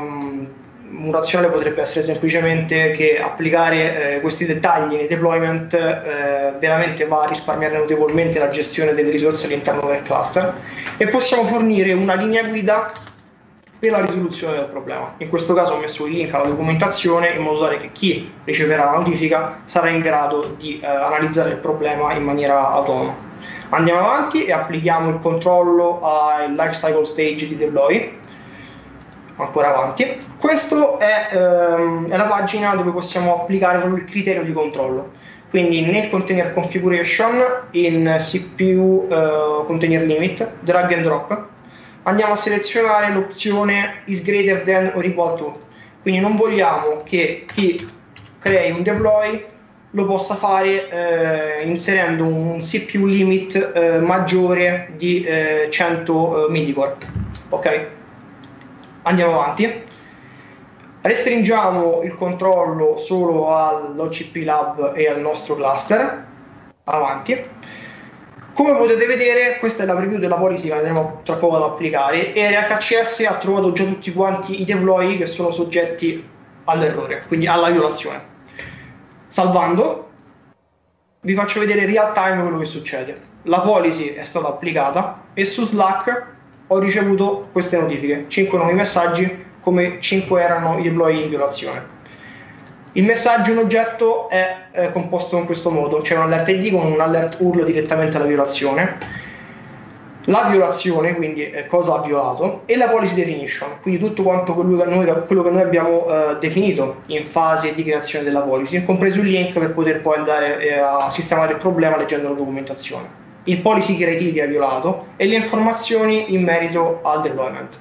un razionale potrebbe essere semplicemente che applicare questi dettagli nei deployment veramente va a risparmiare notevolmente la gestione delle risorse all'interno del cluster, e possiamo fornire una linea guida per la risoluzione del problema. In questo caso ho messo il link alla documentazione in modo tale che chi riceverà la notifica sarà in grado di analizzare il problema in maniera autonoma. Andiamo avanti e applichiamo il controllo al lifecycle stage di deploy. Ancora avanti. Questa è la pagina dove possiamo applicare proprio il criterio di controllo. Quindi nel container configuration, in CPU container limit, drag and drop, andiamo a selezionare l'opzione is greater than or equal to. Quindi non vogliamo che chi crei un deploy lo possa fare inserendo un CPU limit maggiore di 100 millicore. Ok? Andiamo avanti. Restringiamo il controllo solo all'OCP Lab e al nostro cluster. Avanti. Come potete vedere, questa è la preview della policy che andremo tra poco ad applicare, e RHCS ha trovato già tutti quanti i deploy che sono soggetti all'errore, quindi alla violazione. Salvando, vi faccio vedere in real time quello che succede. La policy è stata applicata e su Slack ho ricevuto queste notifiche, 5 nuovi messaggi, come 5 erano i deploy in violazione. Il messaggio in oggetto è composto in questo modo: c'è un alert ID con un alert URL direttamente alla violazione, la violazione, quindi cosa ha violato, e la policy definition, quindi tutto quanto quello che noi abbiamo definito in fase di creazione della policy, compreso il link per poter poi andare a sistemare il problema leggendo la documentazione, il policy criteria violato e le informazioni in merito al deployment.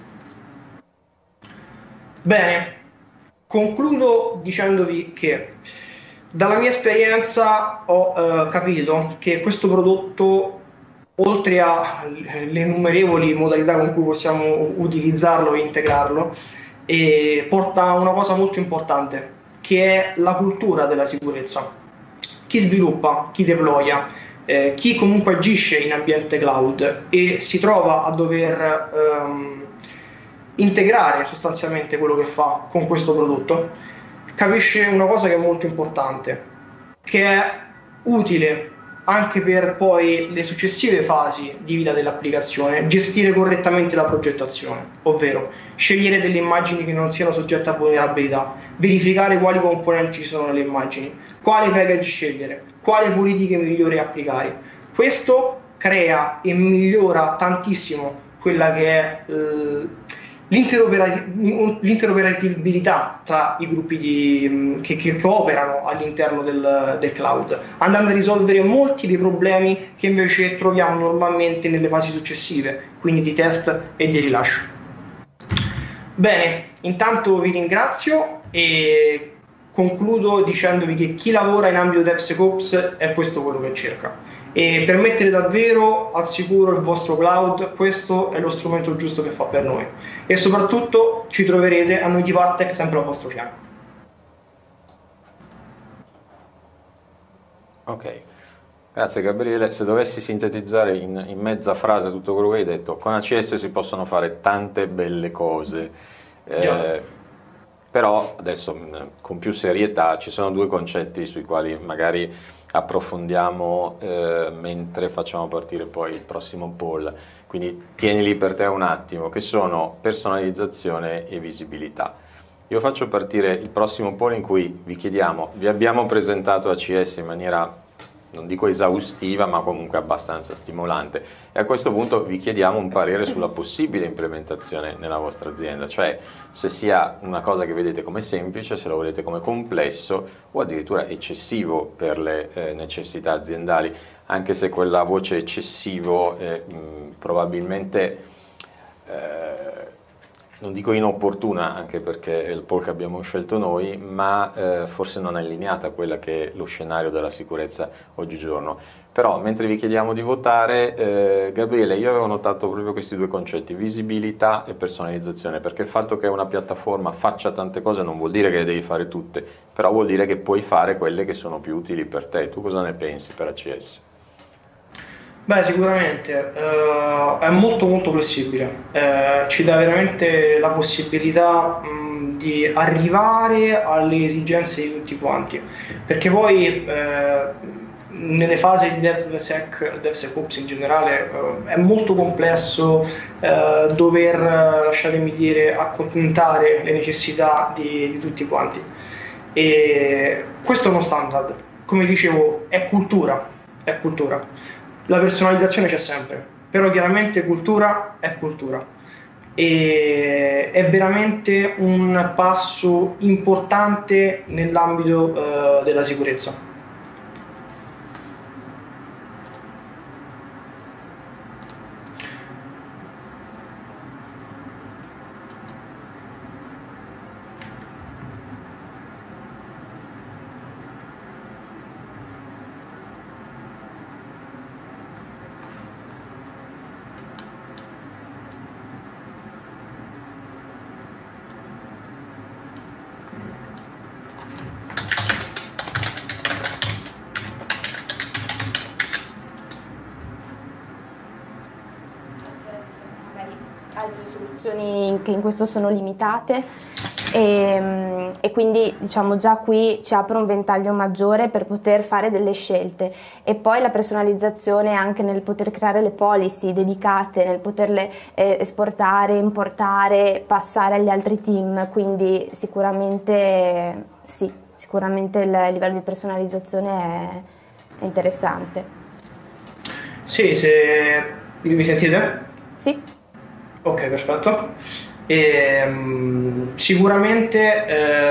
Bene. Concludo dicendovi che dalla mia esperienza ho capito che questo prodotto, oltre alle innumerevoli modalità con cui possiamo utilizzarlo e integrarlo, porta a una cosa molto importante, che è la cultura della sicurezza. Chi sviluppa, chi deploya, chi comunque agisce in ambiente cloud e si trova a dover integrare sostanzialmente quello che fa con questo prodotto, capisce una cosa che è molto importante, che è utile anche per poi le successive fasi di vita dell'applicazione, gestire correttamente la progettazione, ovvero scegliere delle immagini che non siano soggette a vulnerabilità, verificare quali componenti ci sono nelle immagini, quale package scegliere, quale politiche migliori applicare. Questo crea e migliora tantissimo quella che è l'interoperabilità tra i gruppi che operano all'interno del cloud, andando a risolvere molti dei problemi che invece troviamo normalmente nelle fasi successive, quindi di test e di rilascio. Bene, intanto vi ringrazio e concludo dicendovi che chi lavora in ambito DevSecOps è questo quello che cerca. E per mettere davvero al sicuro il vostro cloud, questo è lo strumento giusto che fa per noi, e soprattutto ci troverete a noi di Partech sempre al vostro fianco. Ok, grazie Gabriele. Se dovessi sintetizzare in mezza frase tutto quello che hai detto, con ACS si possono fare tante belle cose, però adesso con più serietà ci sono due concetti sui quali magari approfondiamo mentre facciamo partire poi il prossimo poll, quindi tienili per te un attimo, che sono personalizzazione e visibilità. Io faccio partire il prossimo poll in cui vi chiediamo: vi abbiamo presentato ACS in maniera, non dico esaustiva, ma comunque abbastanza stimolante, e a questo punto vi chiediamo un parere sulla possibile implementazione nella vostra azienda, cioè se sia una cosa che vedete come semplice, se lo vedete come complesso o addirittura eccessivo per le necessità aziendali, anche se quella voce eccessivo probabilmente non dico inopportuna, anche perché è il poll che abbiamo scelto noi, ma forse non è allineata a quella che è lo scenario della sicurezza oggigiorno. Però mentre vi chiediamo di votare, Gabriele, io avevo notato proprio questi due concetti, visibilità e personalizzazione, perché il fatto che una piattaforma faccia tante cose non vuol dire che le devi fare tutte, però vuol dire che puoi fare quelle che sono più utili per te. Tu cosa ne pensi per ACS? Beh, sicuramente è molto molto flessibile, ci dà veramente la possibilità di arrivare alle esigenze di tutti quanti, perché poi nelle fasi di DevSecOps in generale è molto complesso dover, lasciatemi dire, accontentare le necessità di tutti quanti, e questo è uno standard, come dicevo, è cultura, è cultura. La personalizzazione c'è sempre, però chiaramente cultura è cultura e è veramente un passo importante nell'ambito della sicurezza. Altre soluzioni che in questo sono limitate e quindi diciamo già qui ci apre un ventaglio maggiore per poter fare delle scelte, e poi la personalizzazione anche nel poter creare le policy dedicate, nel poterle esportare, importare, passare agli altri team, quindi sicuramente sì, sicuramente il livello di personalizzazione è interessante. Sì, se mi sentite? Sì. Ok, perfetto. Sicuramente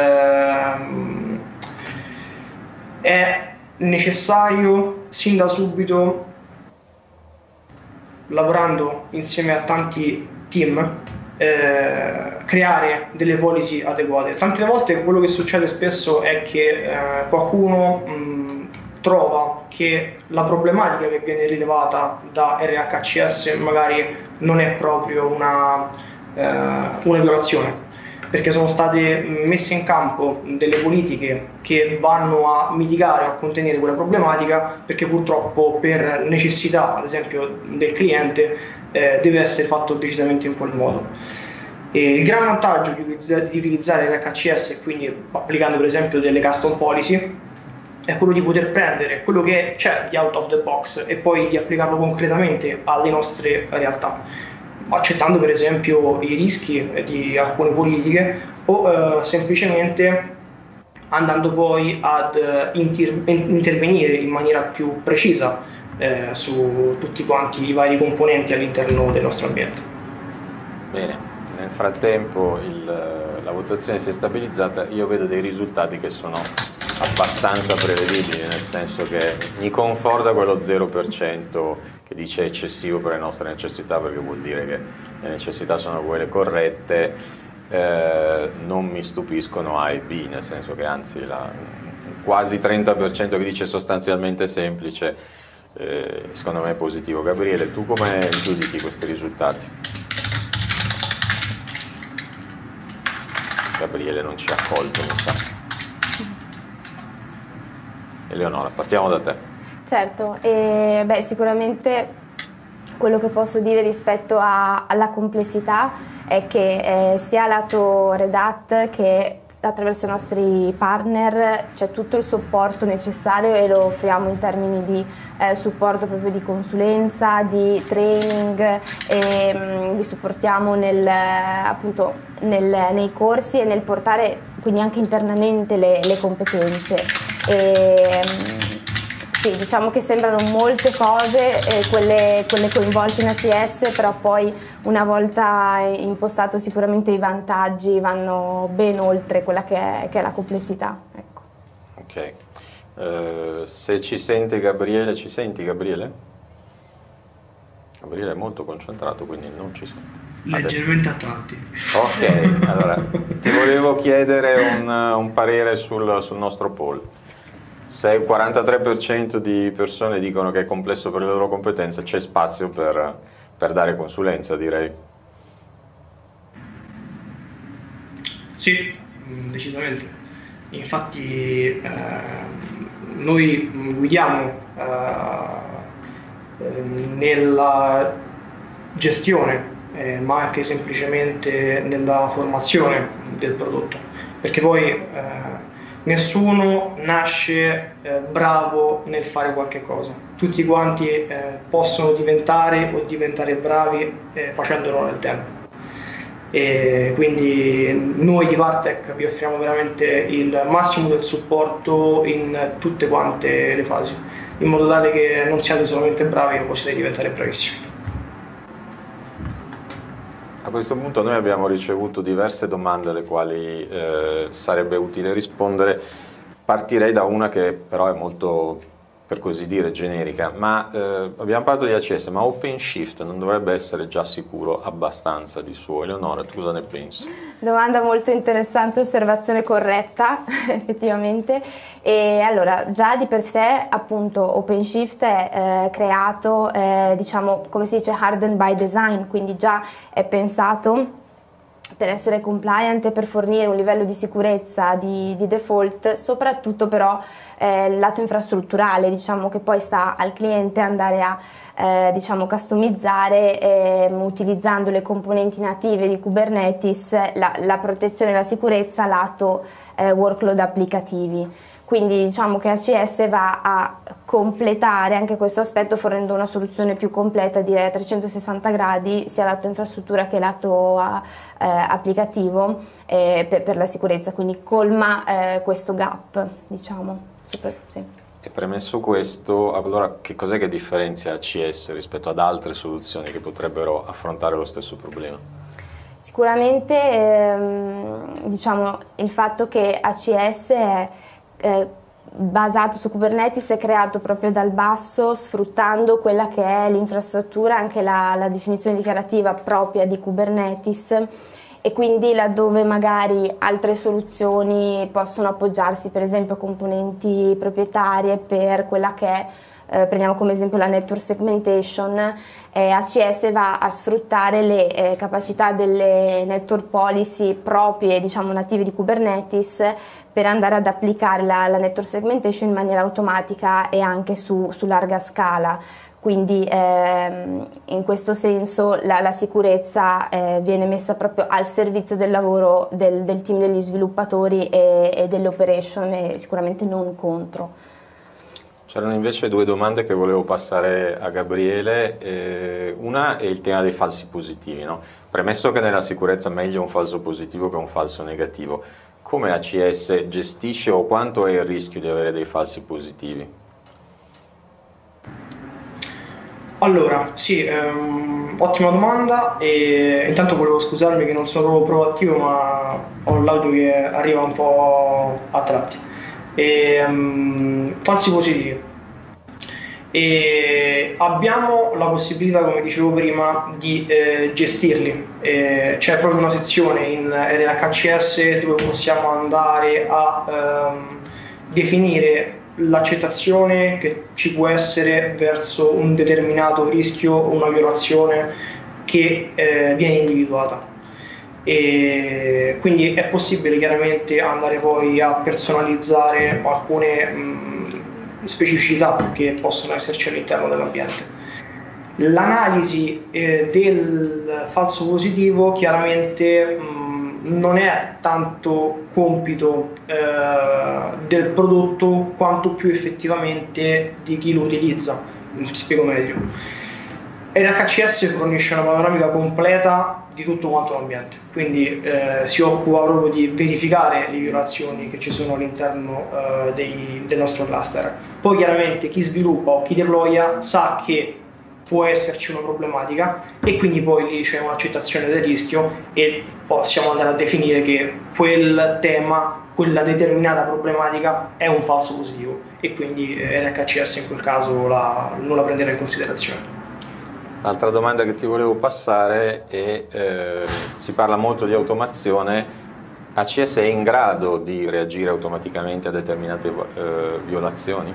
è necessario sin da subito, lavorando insieme a tanti team, creare delle policy adeguate. Tante volte quello che succede spesso è che qualcuno trova che la problematica che viene rilevata da RHCS magari non è proprio una violazione, perché sono state messe in campo delle politiche che vanno a mitigare o a contenere quella problematica, perché purtroppo per necessità, ad esempio, del cliente deve essere fatto decisamente in quel modo. E il gran vantaggio di utilizzare l'HCS, quindi applicando per esempio delle custom policy, è quello di poter prendere quello che c'è di out of the box e poi di applicarlo concretamente alle nostre realtà, accettando per esempio i rischi di alcune politiche o semplicemente andando poi ad intervenire in maniera più precisa su tutti quanti i vari componenti all'interno del nostro ambiente. Bene, nel frattempo la votazione si è stabilizzata, io vedo dei risultati che sono abbastanza prevedibili, nel senso che mi conforta quello 0% che dice eccessivo per le nostre necessità, perché vuol dire che le necessità sono quelle corrette, non mi stupiscono A e B, nel senso che anzi quasi 30% che dice sostanzialmente semplice, secondo me è positivo. Gabriele, tu come giudichi questi risultati? Gabriele non ci ha accolto, mi sa. Eleonora, partiamo da te. Certo, beh, sicuramente quello che posso dire rispetto alla complessità è che sia lato Red Hat che attraverso i nostri partner c'è tutto il supporto necessario e lo offriamo in termini di supporto proprio di consulenza, di training, vi supportiamo appunto nei corsi e nel portare quindi anche internamente le competenze. Sì, diciamo che sembrano molte cose quelle coinvolte in ACS, però poi una volta impostato sicuramente i vantaggi vanno ben oltre quella che è la complessità. Ecco. Ok, se ci senti Gabriele, Gabriele è molto concentrato, quindi non ci sente. Leggermente a tratti. Ok, allora ti volevo chiedere un parere sul nostro poll. Se il 43% di persone dicono che è complesso per le loro competenze, c'è spazio per dare consulenza, direi. Sì, decisamente. Infatti noi guidiamo nella gestione, ma anche semplicemente nella formazione del prodotto, perché poi nessuno nasce bravo nel fare qualche cosa. Tutti quanti possono diventare o diventare bravi facendolo nel tempo. E quindi noi di Vartec vi offriamo veramente il massimo del supporto in tutte quante le fasi, in modo tale che non siate solamente bravi, ma possiate diventare bravissimi. A questo punto noi abbiamo ricevuto diverse domande alle quali sarebbe utile rispondere. Partirei da una che però è molto, per così dire, generica, ma abbiamo parlato di ACS, ma OpenShift non dovrebbe essere già sicuro abbastanza di suo? Eleonora, tu cosa ne pensi? Domanda molto interessante, osservazione corretta, effettivamente. E allora, già di per sé, appunto, OpenShift è creato, diciamo, come si dice, hardened by design, quindi già è pensato per essere compliant e per fornire un livello di sicurezza di default, soprattutto però il lato infrastrutturale, diciamo che poi sta al cliente andare a diciamo customizzare utilizzando le componenti native di Kubernetes la protezione e la sicurezza lato workload applicativi. Quindi diciamo che ACS va a completare anche questo aspetto fornendo una soluzione più completa, direi a 360 gradi, sia lato infrastruttura che lato applicativo per la sicurezza, quindi colma questo gap, diciamo. Sì. E premesso questo, allora che cos'è che differenzia ACS rispetto ad altre soluzioni che potrebbero affrontare lo stesso problema? Sicuramente diciamo il fatto che ACS è basato su Kubernetes, è creato proprio dal basso, sfruttando quella che è l'infrastruttura, anche la definizione dichiarativa propria di Kubernetes, e quindi laddove magari altre soluzioni possono appoggiarsi per esempio a componenti proprietarie per quella che è, prendiamo come esempio la network segmentation, ACS va a sfruttare le capacità delle network policy proprie, diciamo native di Kubernetes, per andare ad applicare la network segmentation in maniera automatica e anche su larga scala. Quindi in questo senso la sicurezza viene messa proprio al servizio del lavoro del team degli sviluppatori e dell'operation, e sicuramente non contro. C'erano invece due domande che volevo passare a Gabriele. Una è il tema dei falsi positivi, no? Premesso che nella sicurezza è meglio un falso positivo che un falso negativo, come ACS gestisce o quanto è il rischio di avere dei falsi positivi? Allora, sì, ottima domanda, e intanto volevo scusarmi che non sono proattivo, ma ho l'audio che arriva un po' a tratti. Falsi positivi. E abbiamo la possibilità, come dicevo prima, di gestirli. C'è proprio una sezione in RHCS dove possiamo andare a definire l'accettazione che ci può essere verso un determinato rischio o una violazione che viene individuata. E quindi è possibile chiaramente andare poi a personalizzare alcune specificità che possono esserci all'interno dell'ambiente. L'analisi del falso positivo chiaramente non è tanto compito del prodotto quanto più effettivamente di chi lo utilizza. Spiego meglio. RHCS fornisce una panoramica completa di tutto quanto l'ambiente, quindi si occupa proprio di verificare le violazioni che ci sono all'interno del nostro cluster. Poi chiaramente chi sviluppa o chi deploya sa che può esserci una problematica e quindi poi lì c'è un'accettazione del rischio e possiamo andare a definire che quel tema, quella determinata problematica è un falso positivo, e quindi RHCS in quel caso non la prenderà in considerazione. L'altra domanda che ti volevo passare è, si parla molto di automazione, ACS è in grado di reagire automaticamente a determinate violazioni?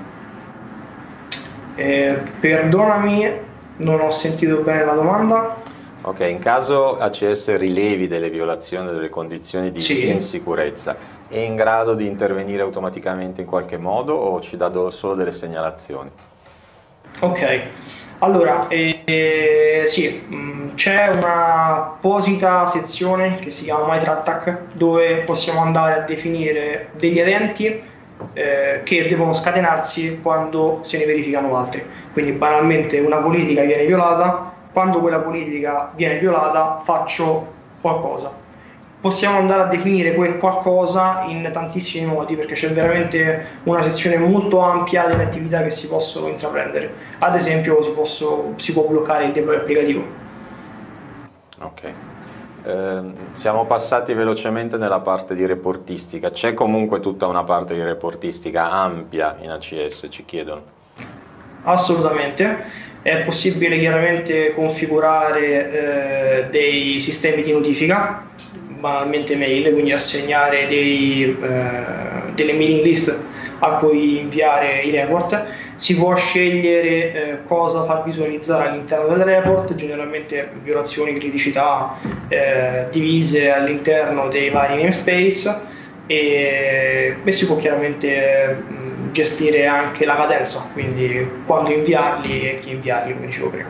Perdonami, non ho sentito bene la domanda. Ok, in caso ACS rilevi delle violazioni delle condizioni di Sì. insicurezza, è in grado di intervenire automaticamente in qualche modo o ci dà solo delle segnalazioni? Ok, allora sì, c'è una apposita sezione che si chiama MyTrattack dove possiamo andare a definire degli eventi che devono scatenarsi quando se ne verificano altri. Quindi banalmente una politica viene violata, quando quella politica viene violata faccio qualcosa. Possiamo andare a definire quel qualcosa in tantissimi modi perché c'è veramente una sezione molto ampia delle attività che si possono intraprendere. Ad esempio si può bloccare il deploy applicativo. Ok. Siamo passati velocemente nella parte di reportistica. C'è comunque tutta una parte di reportistica ampia in ACS, ci chiedono. Assolutamente. È possibile chiaramente configurare dei sistemi di notifica, banalmente mail, quindi assegnare delle mailing list a cui inviare i report. Si può scegliere cosa far visualizzare all'interno del report, generalmente violazioni, criticità divise all'interno dei vari namespace e si può chiaramente gestire anche la cadenza, quindi quando inviarli e chi inviarli, come dicevo prima.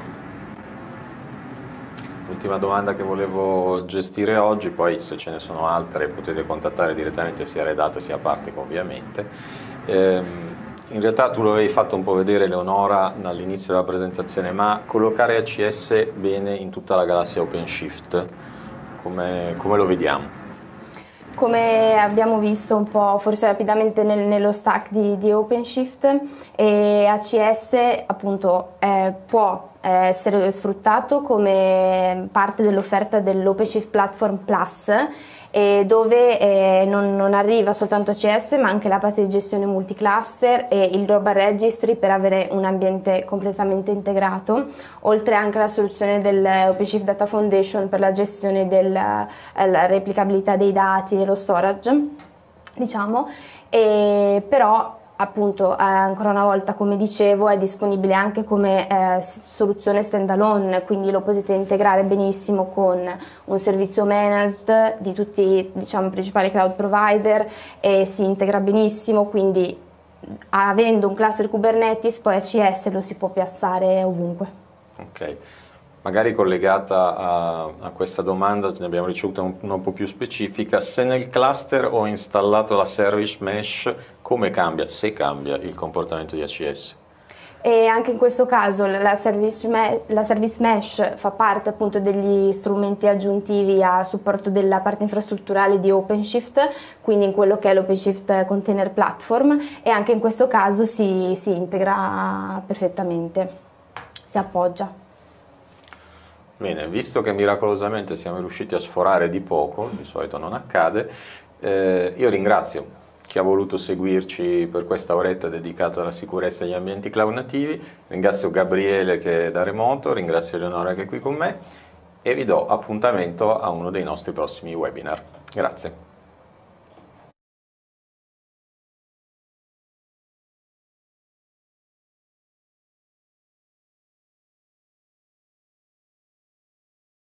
L'ultima domanda che volevo gestire oggi, poi se ce ne sono altre potete contattare direttamente sia Red sia Partec ovviamente. In realtà tu lo avevi fatto un po' vedere, Leonora, all'inizio della presentazione, ma collocare ACS bene in tutta la galassia OpenShift, come lo vediamo? Come abbiamo visto un po' forse rapidamente nello stack di OpenShift, ACS appunto può essere sfruttato come parte dell'offerta dell'OpenShift Platform Plus, dove non arriva soltanto ACS ma anche la parte di gestione multicluster e il Global Registry per avere un ambiente completamente integrato, oltre anche alla soluzione dell'OpenShift Data Foundation per la gestione della replicabilità dei dati e lo storage, diciamo, però appunto ancora una volta, come dicevo, è disponibile anche come soluzione standalone, quindi lo potete integrare benissimo con un servizio managed di tutti, diciamo, i principali cloud provider e si integra benissimo, quindi avendo un cluster Kubernetes poi ACS lo si può piazzare ovunque. Ok. Magari collegata a questa domanda, ne abbiamo ricevuta una un po' più specifica, se nel cluster ho installato la service mesh, come cambia, se cambia, il comportamento di ACS? E anche in questo caso la service mesh fa parte appunto degli strumenti aggiuntivi a supporto della parte infrastrutturale di OpenShift, quindi in quello che è l'OpenShift Container Platform, e anche in questo caso si integra perfettamente, si appoggia. Bene, visto che miracolosamente siamo riusciti a sforare di poco, di solito non accade, io ringrazio chi ha voluto seguirci per questa oretta dedicata alla sicurezza degli ambienti cloud nativi, ringrazio Gabriele che è da remoto, ringrazio Eleonora che è qui con me e vi do appuntamento a uno dei nostri prossimi webinar. Grazie.